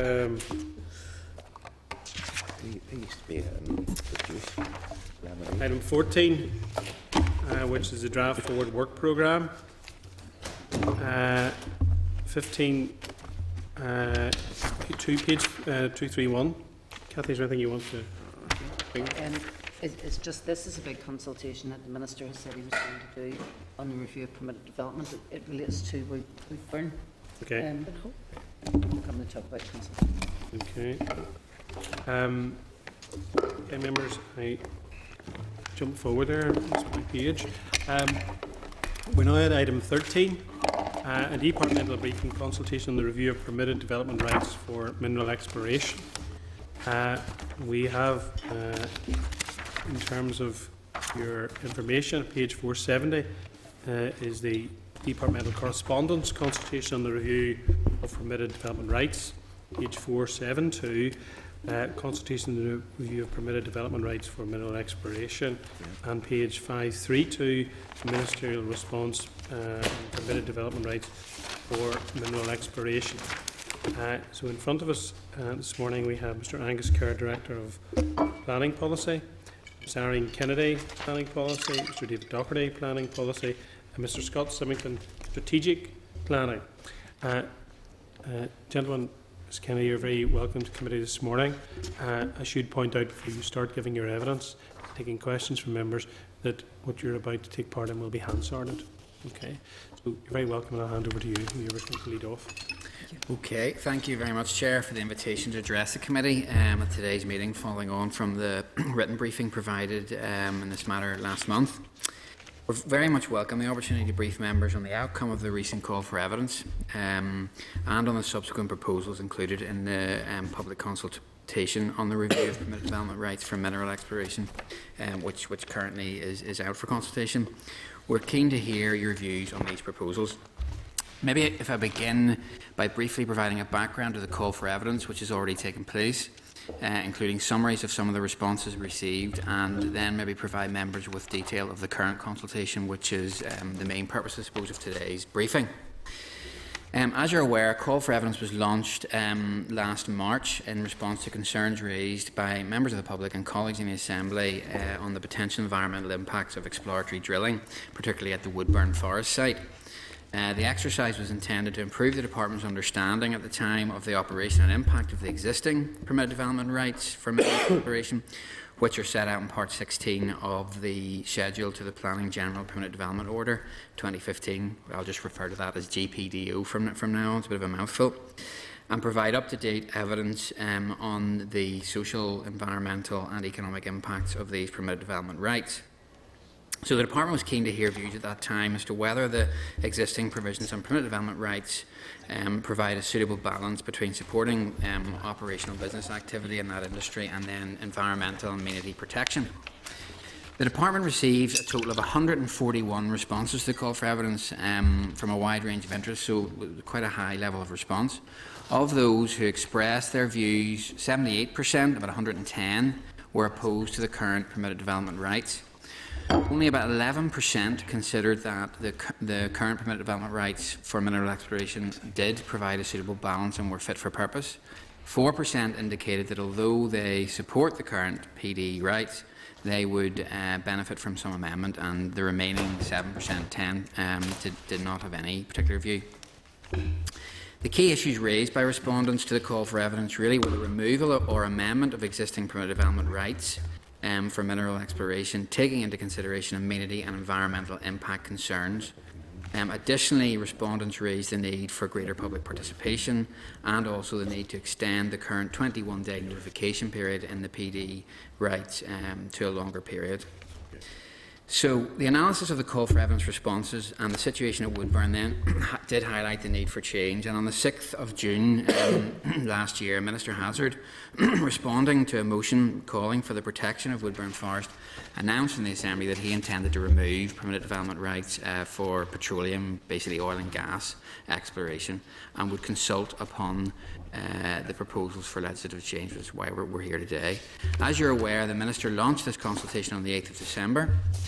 Speaker 1: item 14, which is the draft forward work programme. 15, page 231. Kathy, is there anything you want to bring?
Speaker 4: It's just this is a big consultation that the Minister has said he was going to do on the review of permitted development. It relates to Woodburn.
Speaker 1: Okay.
Speaker 4: I'm going to talk about consultation.
Speaker 1: Okay. Okay, members, I jump forward there. That's my page. We're now at item 13. A departmental briefing consultation on the review of permitted development rights for mineral exploration. We have, in terms of your information, page 470 is the departmental correspondence consultation on the review of permitted development rights. Page 472, consultation on the review of permitted development rights for mineral exploration. And page 532, ministerial response on permitted development rights for mineral exploration. So in front of us this morning we have Mr Angus Kerr, Director of Planning Policy, Ms Irene Kennedy, Planning Policy, Mr David Doherty, Planning Policy, and Mr Scott Symington, Strategic Planning. Gentlemen, Ms Kennedy, you're very welcome to committee this morning. I should point out before you start giving your evidence, taking questions from members, that what you're about to take part in will be hand-sorted. Okay, so you're very welcome, and I'll hand over to you. You're going to lead off.
Speaker 7: Okay, thank you very much, Chair, for the invitation to address the committee at today's meeting, following on from the written briefing provided in this matter last month. We very much welcome the opportunity to brief members on the outcome of the recent call for evidence and on the subsequent proposals included in the public consultation on the review of permitted development rights for mineral exploration, which currently is out for consultation. We're keen to hear your views on these proposals. Maybe if I begin by briefly providing a background to the call for evidence which has already taken place, including summaries of some of the responses received, and then maybe provide members with detail of the current consultation, which is the main purpose, I suppose, of today's briefing. As you're aware, a call for evidence was launched last March in response to concerns raised by members of the public and colleagues in the Assembly on the potential environmental impacts of exploratory drilling, particularly at the Woodburn Forest site. The exercise was intended to improve the Department's understanding at the time of the operation and impact of the existing permitted development rights for mineral exploration, which are set out in Part 16 of the schedule to the Planning General Permanent Development Order 2015. I'll just refer to that as GPDO from now on, it's a bit of a mouthful, and provide up-to-date evidence on the social, environmental and economic impacts of these permitted development rights. So the Department was keen to hear views at that time as to whether the existing provisions on permitted development rights provide a suitable balance between supporting operational business activity in that industry and then environmental and amenity protection. The Department received a total of 141 responses to the call for evidence from a wide range of interests, so quite a high level of response. Of those who expressed their views, 78%, about 110, were opposed to the current permitted development rights. Only about 11% considered that the current permitted development rights for mineral exploration did provide a suitable balance and were fit for purpose. 4% indicated that although they support the current PD rights, they would benefit from some amendment, and the remaining 7%, 10, did not have any particular view. The key issues raised by respondents to the call for evidence really were the removal or amendment of existing permitted development rights for mineral exploration, taking into consideration amenity and environmental impact concerns. Additionally, respondents raised the need for greater public participation and also the need to extend the current 21-day notification period in the PD rights to a longer period. So the analysis of the call for evidence responses and the situation at Woodburn then did highlight the need for change, and on the 6th of June last year, Minister Hazzard, responding to a motion calling for the protection of Woodburn Forest, announced in the Assembly that he intended to remove permitted development rights for petroleum, basically oil and gas exploration, and would consult upon the proposals for legislative change, which is why we're here today. As you're aware, the Minister launched this consultation on the 8th of December.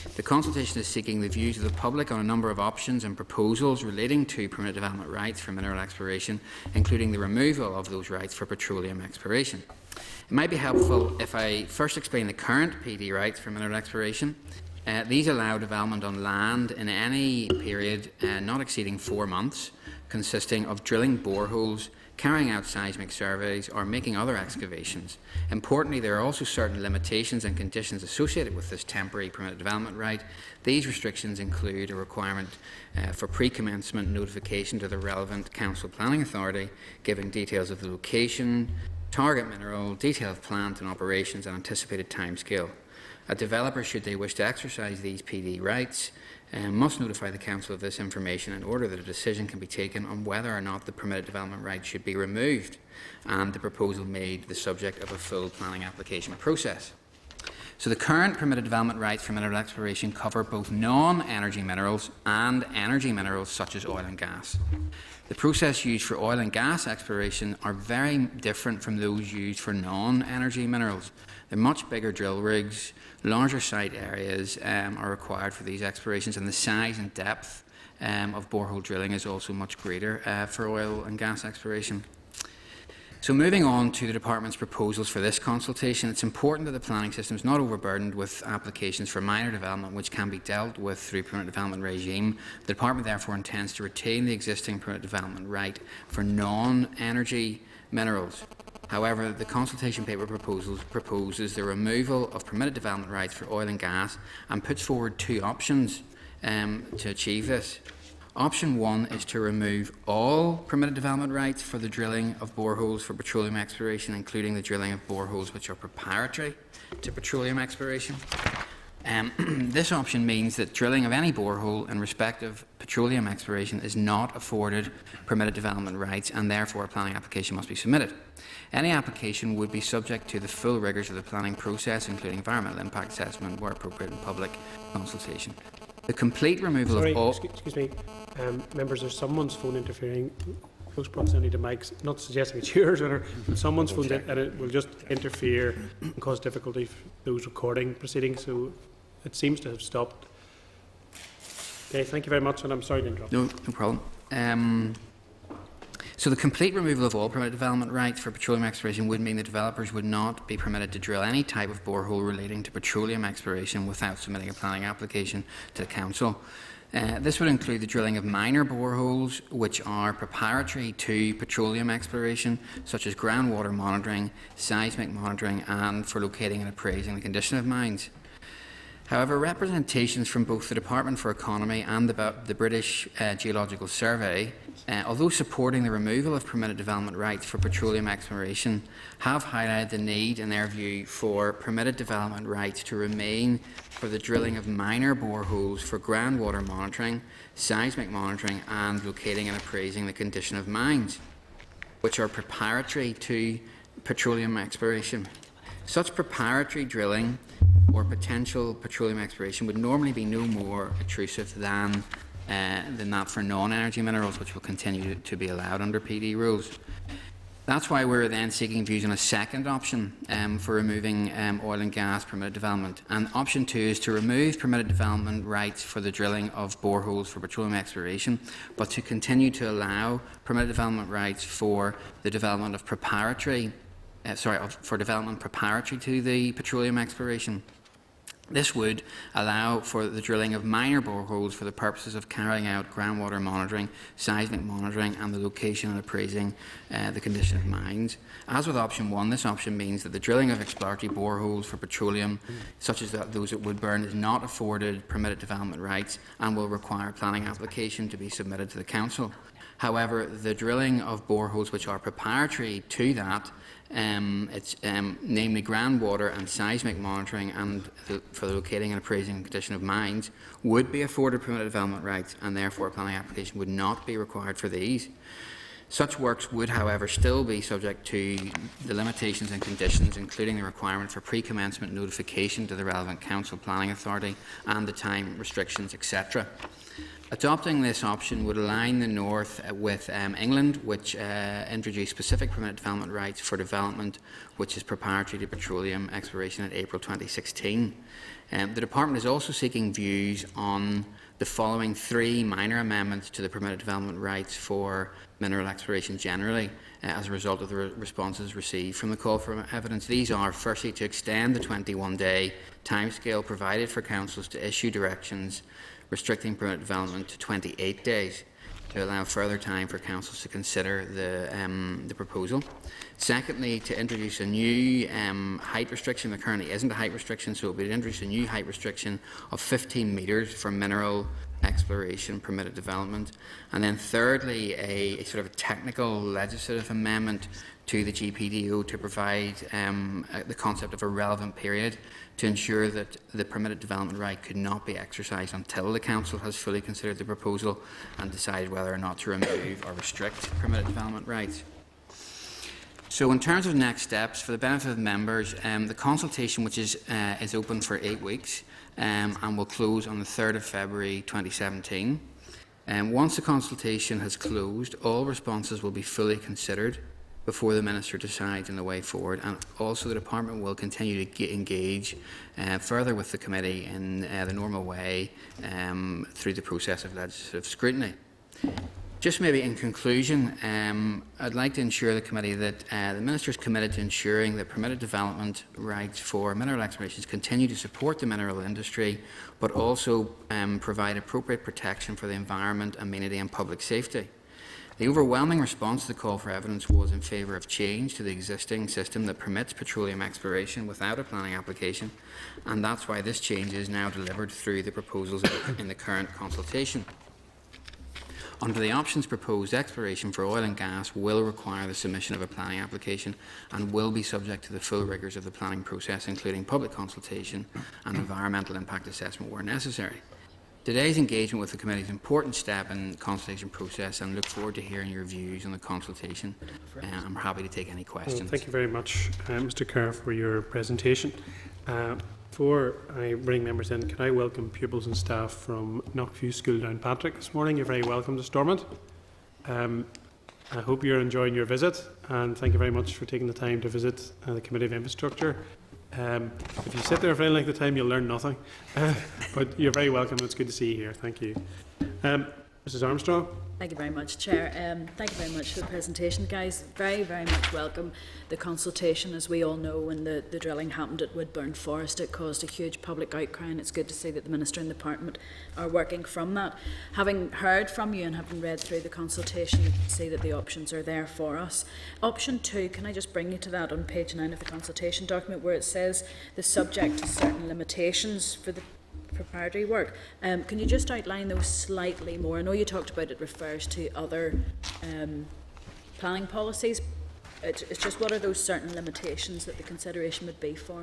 Speaker 7: The consultation is seeking the views of the public on a number of options and proposals relating to permitted development rights for mineral exploration, including the removal of those rights for petroleum exploration. It might be helpful if I first explain the current PD rights for mineral exploration. These allow development on land in any period not exceeding 4 months, consisting of drilling boreholes, carrying out seismic surveys or making other excavations. Importantly, there are also certain limitations and conditions associated with this temporary permitted development right. These restrictions include a requirement for pre-commencement notification to the relevant council planning authority, giving details of the location, target mineral, detailed plant and operations and anticipated timescale. A developer, should they wish to exercise these PD rights, must notify the council of this information in order that a decision can be taken on whether or not the permitted development right should be removed and the proposal made the subject of a full planning application process. So the current permitted development rights for mineral exploration cover both non-energy minerals and energy minerals such as oil and gas. The process used for oil and gas exploration are very different from those used for non-energy minerals. They're much bigger drill rigs, larger site areas are required for these explorations, and the size and depth of borehole drilling is also much greater for oil and gas exploration. So moving on to the Department's proposals for this consultation, it's important that the planning system is not overburdened with applications for minor development which can be dealt with through permitted development regime. The Department therefore intends to retain the existing permitted development right for non-energy minerals. However, the consultation paper proposes the removal of permitted development rights for oil and gas and puts forward 2 options to achieve this. Option 1 is to remove all permitted development rights for the drilling of boreholes for petroleum exploration, including the drilling of boreholes which are proprietary to petroleum exploration. This option means that drilling of any borehole in respect of petroleum exploration is not afforded permitted development rights, and therefore a planning application must be submitted. Any application would be subject to the full rigours of the planning process, including environmental impact assessment, where appropriate, and public consultation. The complete removal
Speaker 1: Sorry,
Speaker 7: of all...
Speaker 1: excuse me, members, there's someone's phone interfering. Close proximity to mics, not suggesting it's yours, but someone's phone and it will just interfere and cause difficulty for those recording proceedings, so it seems to have stopped. Okay, thank you very much, and I'm sorry to interrupt.
Speaker 7: No problem. So the complete removal of all permitted development rights for petroleum exploration would mean that developers would not be permitted to drill any type of borehole relating to petroleum exploration without submitting a planning application to the council. This would include the drilling of minor boreholes which are proprietary to petroleum exploration, such as groundwater monitoring, seismic monitoring, and for locating and appraising the condition of mines. However, representations from both the Department for Economy and the British Geological Survey, although supporting the removal of permitted development rights for petroleum exploration, have highlighted the need, in their view, for permitted development rights to remain for the drilling of minor boreholes for groundwater monitoring, seismic monitoring, and locating and appraising the condition of mines, which are proprietary to petroleum exploration. Such proprietary drilling or potential petroleum exploration would normally be no more intrusive than that for non-energy minerals, which will continue to be allowed under PD rules. That's why we're then seeking views on a second option for removing oil and gas permitted development. And option 2 is to remove permitted development rights for the drilling of boreholes for petroleum exploration, but to continue to allow permitted development rights for the development of proprietary to the petroleum exploration. This would allow for the drilling of minor boreholes for the purposes of carrying out groundwater monitoring, seismic monitoring, and the location and appraising the condition of mines. As with option 1, this option means that the drilling of exploratory boreholes for petroleum, such as those at Woodburn, is not afforded permitted development rights and will require a planning application to be submitted to the council. However, the drilling of boreholes which are proprietary to that, namely groundwater and seismic monitoring and for the locating and appraising the condition of mines, would be afforded permitted development rights, and therefore a planning application would not be required for these. Such works would, however, still be subject to the limitations and conditions, including the requirement for pre-commencement notification to the relevant council planning authority and the time restrictions, etc. Adopting this option would align the North with England, which introduced specific permitted development rights for development which is proprietary to petroleum exploration in April 2016. The Department is also seeking views on the following 3 minor amendments to the permitted development rights for mineral exploration generally as a result of the responses received from the call for evidence. These are, firstly, to extend the 21-day timescale provided for councils to issue directions restricting permitted development to 28 days to allow further time for councils to consider the proposal. Secondly, to introduce a new height restriction. There currently isn't a height restriction, so it would introduce a new height restriction of 15 metres for mineral exploration permitted development. And then thirdly, a sort of a technical legislative amendment to the GPDO to provide the concept of a relevant period to ensure that the permitted development right could not be exercised until the Council has fully considered the proposal and decided whether or not to remove or restrict permitted development rights. So in terms of next steps, for the benefit of members, the consultation, which is open for 8 weeks and will close on the 3rd of February 2017. Once the consultation has closed, all responses will be fully considered before the Minister decides on the way forward, and also the Department will continue to engage further with the Committee in the normal way through the process of legislative scrutiny. Just maybe in conclusion, I'd like to ensure the Committee that the Minister is committed to ensuring that permitted development rights for mineral explorations continue to support the mineral industry, but also provide appropriate protection for the environment, amenity and public safety. The overwhelming response to the call for evidence was in favour of change to the existing system that permits petroleum exploration without a planning application, and that's why this change is now delivered through the proposals in the current consultation. Under the options proposed, exploration for oil and gas will require the submission of a planning application and will be subject to the full rigours of the planning process, including public consultation and environmental impact assessment where necessary. Today's engagement with the Committee is an important step in the consultation process, and look forward to hearing your views on the consultation. I'm happy to take any questions.
Speaker 1: Well, thank you very much, Mr. Kerr, for your presentation. Before I bring members in, can I welcome pupils and staff from Knockview School Downpatrick this morning? You're very welcome to Stormont. I hope you're enjoying your visit, and thank you very much for taking the time to visit the Committee of Infrastructure. If you sit there for any length of time, you'll learn nothing. But you're very welcome. It's good to see you here. Thank you. Mrs. Armstrong.
Speaker 2: Thank you very much, Chair. Thank you very much for the presentation, guys. Very, very much welcome the consultation. As we all know, when the drilling happened at Woodburn Forest, it caused a huge public outcry, and it's good to see that the Minister and the Department are working from that. Having heard from you and having read through the consultation, you can see that the options are there for us. Option 2, can I just bring you to that on page 9 of the consultation document, where it says the subject to certain limitations for the preparatory work. Can you just outline those slightly more? I know you talked about it refers to other planning policies. It's just, what are those certain limitations that the consideration would be for?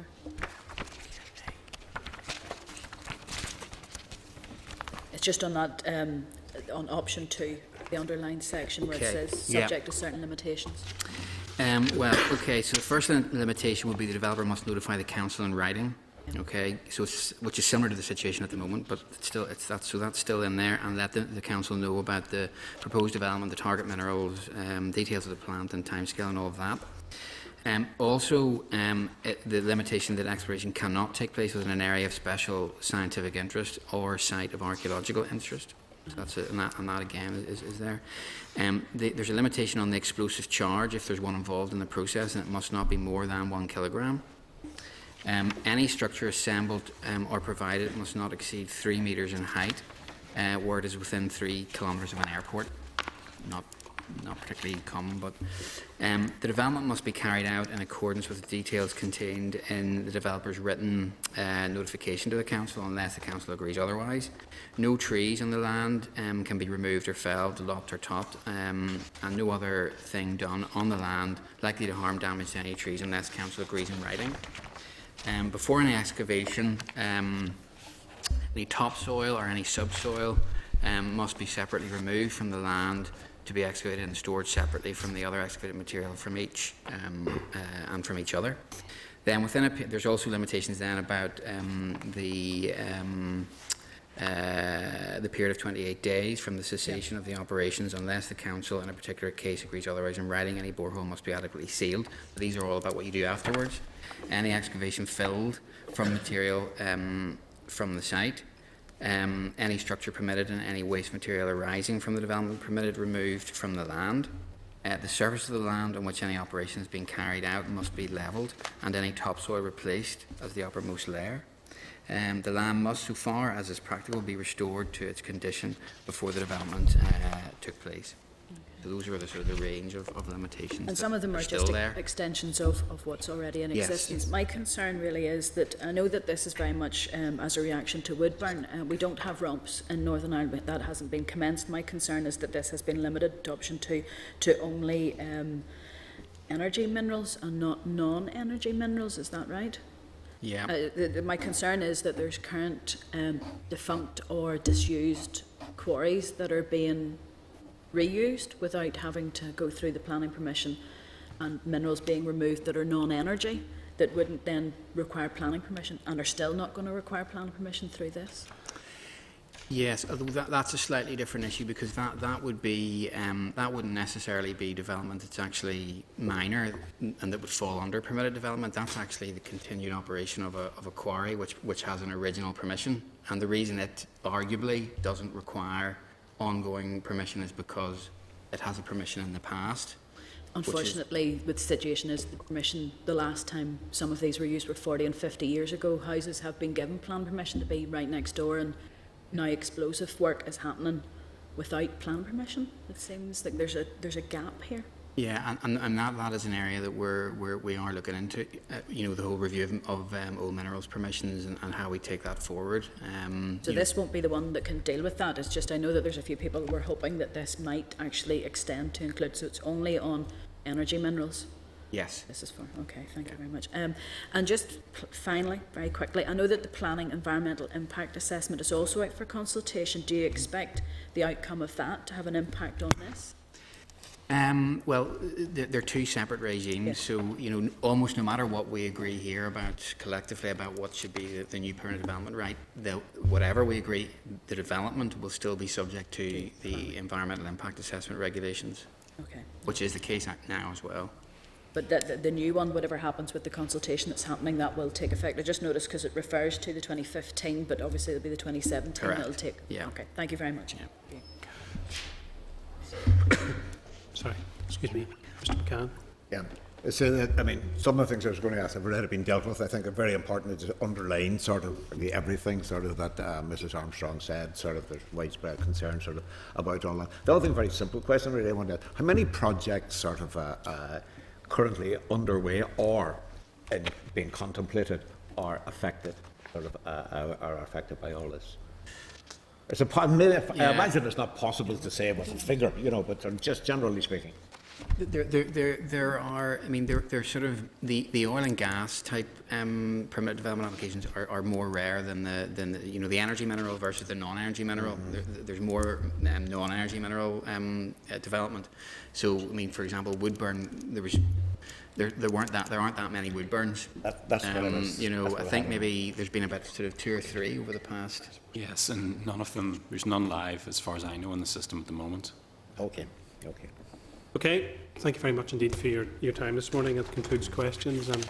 Speaker 2: It's just on that, on option 2, the underlined section where it says subject to certain limitations.
Speaker 7: Well, okay, so the first limitation would be the developer must notify the council in writing. Okay, so which is similar to the situation at the moment, but that's still in there, and let the council know about the proposed development, the target minerals, details of the plant and timescale and all of that. Also, the limitation that exploration cannot take place within an area of special scientific interest or site of archaeological interest. So that's it, and that again is there. There's a limitation on the explosive charge if there's one involved in the process, and it must not be more than 1 kilogram. Any structure assembled or provided must not exceed 3 metres in height, where it is within 3 kilometres of an airport. Not particularly common, but the development must be carried out in accordance with the details contained in the developer's written notification to the council, unless the council agrees otherwise. No trees on the land can be removed or felled, lopped or topped, and no other thing done on the land likely to harm, damage to any trees unless council agrees in writing. Before any excavation, any topsoil or any subsoil must be separately removed from the land to be excavated and stored separately from the other excavated material from each and from each other. Then within there's also limitations then about the the period of 28 days from the cessation of the operations, unless the council in a particular case agrees otherwise in writing. Any borehole must be adequately sealed. But these are all about what you do afterwards. Any excavation filled from material from the site. Any structure permitted and any waste material arising from the development permitted removed from the land. The surface of the land on which any operation is being carried out must be levelled and any topsoil replaced as the uppermost layer. The land must, so far as is practical, be restored to its condition before the development took place. So those are the sort of the range of limitations.
Speaker 2: And some of them are
Speaker 7: still
Speaker 2: just
Speaker 7: there.
Speaker 2: extensions of what's already in
Speaker 7: Yes.
Speaker 2: existence. My concern really is that I know that this is very much as a reaction to Woodburn. We don't have ROMPs in Northern Ireland, but that hasn't been commenced. My concern is that this has been limited adoption to only energy minerals and not non-energy minerals. Is that right?
Speaker 7: Yeah.
Speaker 2: My concern is that there's current defunct or disused quarries that are being reused without having to go through the planning permission, and minerals being removed that are non-energy that wouldn't then require planning permission and are still not going to require planning permission through this.
Speaker 7: Yes, although that's a slightly different issue, because that would be that wouldn't necessarily be development that's actually minor and that would fall under permitted development. That's actually the continued operation of a quarry which has an original permission, and the reason it arguably doesn't require ongoing permission is because it has a permission in the past.
Speaker 2: Unfortunately, with the situation is the permission, the last time some of these were used were 40 and 50 years ago. Houses have been given plan permission to be right next door, and now explosive work is happening without plan permission. It seems like there's a gap here.
Speaker 7: Yeah, and that is an area that we are looking into. You know, the whole review of old minerals permissions and how we take that forward.
Speaker 2: So this won't be the one that can deal with that. It's just I know that there's a few people who were hoping that this might actually extend to include. So it's only on energy minerals.
Speaker 7: Yes.
Speaker 2: This is for okay. Thank you very much. And just finally, very quickly, I know that the planning environmental impact assessment is also out for consultation. Do you expect the outcome of that to have an impact on this?
Speaker 7: Well, they're two separate regimes,
Speaker 2: Yes.
Speaker 7: so you know, almost no matter what we agree here about collectively about what should be the new permanent development right, whatever we agree, the development will still be subject to the environmental impact assessment regulations,
Speaker 2: Okay.
Speaker 7: which is the case now as well.
Speaker 2: But the new one, whatever happens with the consultation that's happening, that will take effect. I just noticed because it refers to the 2015, but obviously it'll be the 2017.
Speaker 7: Correct.
Speaker 2: It'll take.
Speaker 7: Yeah.
Speaker 2: Okay. Thank you very much.
Speaker 7: Yeah.
Speaker 1: Sorry, excuse me, Mr. McCann.
Speaker 3: Yeah. So that, I mean, some of the things I was going to ask have already been dealt with. I think are very important to underline sort of everything sort of that Mrs. Armstrong said, sort of there's widespread concern sort of about all that. The other thing, very simple question really I wanted, how many projects sort of currently underway or being contemplated are affected, sort of are affected by all this? It's I imagine it's not possible to say with a figure, you know, but just generally speaking.
Speaker 7: There are, I mean, they're sort of the oil and gas type permanent development applications are more rare than the you know, the energy mineral versus the non-energy mineral. Mm-hmm. There's more non-energy mineral development. So, I mean, for example, Woodburn, there aren't that many Woodburns.
Speaker 3: That's what it is.
Speaker 7: You know, I think maybe there's been about sort of 2 or 3 over the past.
Speaker 8: Yes, and none of them, there's none live as far as I know in the system at the moment.
Speaker 3: Okay.
Speaker 1: Okay, thank you very much indeed for your time this morning. That concludes questions. And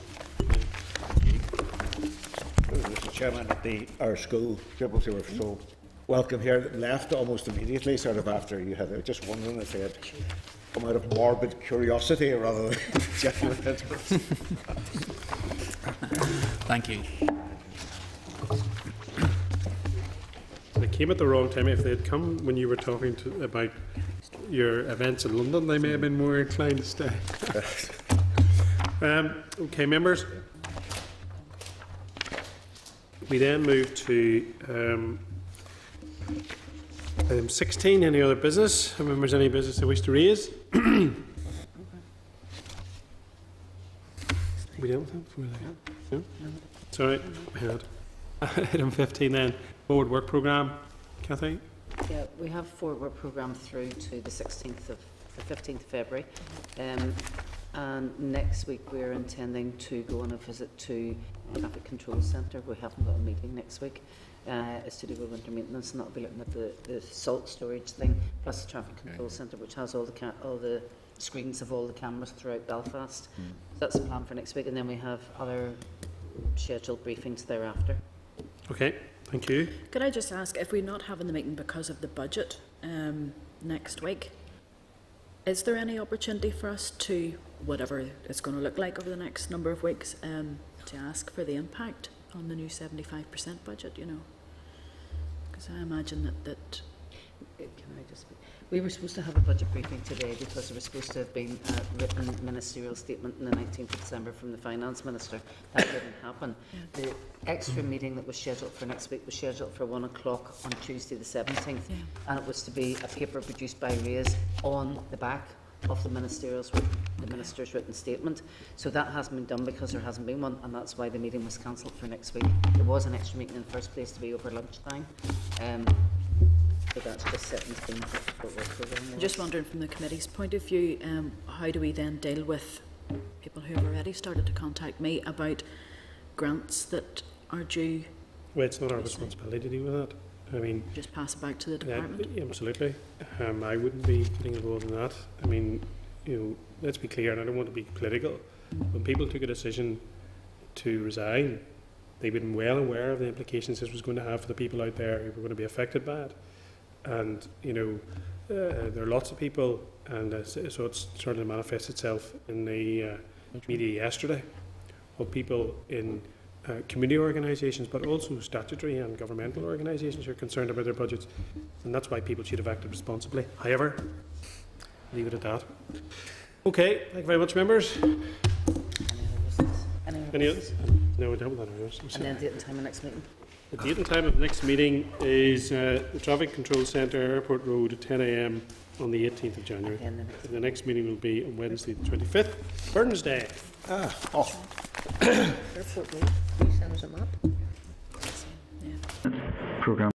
Speaker 3: Mr. Chairman, our school pupils who were so welcome here left almost immediately, sort of after you had. Just wondering if they had come out of morbid curiosity rather than genuine interest.
Speaker 7: Thank you.
Speaker 1: they came at the wrong time. If they had come when you were talking about your events in London, they may have been more inclined to stay. Okay, members. We then move to item 16. Any other business? Have members any business they wish to raise? We dealt with that before? No? Sorry, I had. Item 15 then. Forward work programme. Cathy?
Speaker 4: Yeah, we have forward work programme through to the 15th of February. And next week we're intending to go on a visit to the Traffic Control Centre. We haven't got a meeting next week. is to do with winter maintenance, and that'll be looking at the salt storage thing, plus the traffic control centre, which has all the screens of all the cameras throughout Belfast. So that's the plan for next week, and then we have other scheduled briefings thereafter.
Speaker 1: Okay, thank you.
Speaker 2: Could I just ask, if we're not having the meeting because of the budget next week, is there any opportunity for us to, whatever it's going to look like over the next number of weeks, to ask for the impact on the new 75% budget, you know? Because I imagine that
Speaker 4: Can I just? We were supposed to have a budget briefing today because there was supposed to have been a written ministerial statement on the 19th of December from the Finance Minister. That didn't happen. The extra meeting that was scheduled for next week was scheduled for 1 o'clock on Tuesday the 17th, and it was to be a paper produced by Reyes on the back of the Minister's written statement. So that hasn't been done because there hasn't been one, and that's why the meeting was cancelled for next week. There was an extra meeting in the first place to be over lunchtime. So that's just setting things for what we're doing.
Speaker 2: I'm just wondering from the committee's point of view, how do we then deal with people who have already started to contact me about grants that are due?
Speaker 1: Well, it's not our responsibility to deal with that. I mean,
Speaker 2: Just pass it back to the
Speaker 1: yeah,
Speaker 2: department?
Speaker 1: absolutely. I wouldn't be getting involved in that. I mean, you know, let's be clear, and I don't want to be political. When people took a decision to resign, they've been well aware of the implications this was going to have for the people out there who were going to be affected by it. And, you know, there are lots of people, and so it's starting to manifest itself in the media yesterday, of people in community organisations, but also statutory and governmental organisations who are concerned about their budgets, and that's why people should have acted responsibly. However, leave it at that. Okay, thank you very much, members. Any others? No, we don't have that.
Speaker 4: And then date and time of next meeting.
Speaker 1: The date and time of the next meeting is the Traffic Control Centre, Airport Road, at 10 a.m. on the 18th of January.
Speaker 4: And then
Speaker 1: The next meeting will be on Wednesday the 25th, Burns Day.
Speaker 4: Airport Road. Can you send us a map?
Speaker 2: Yeah.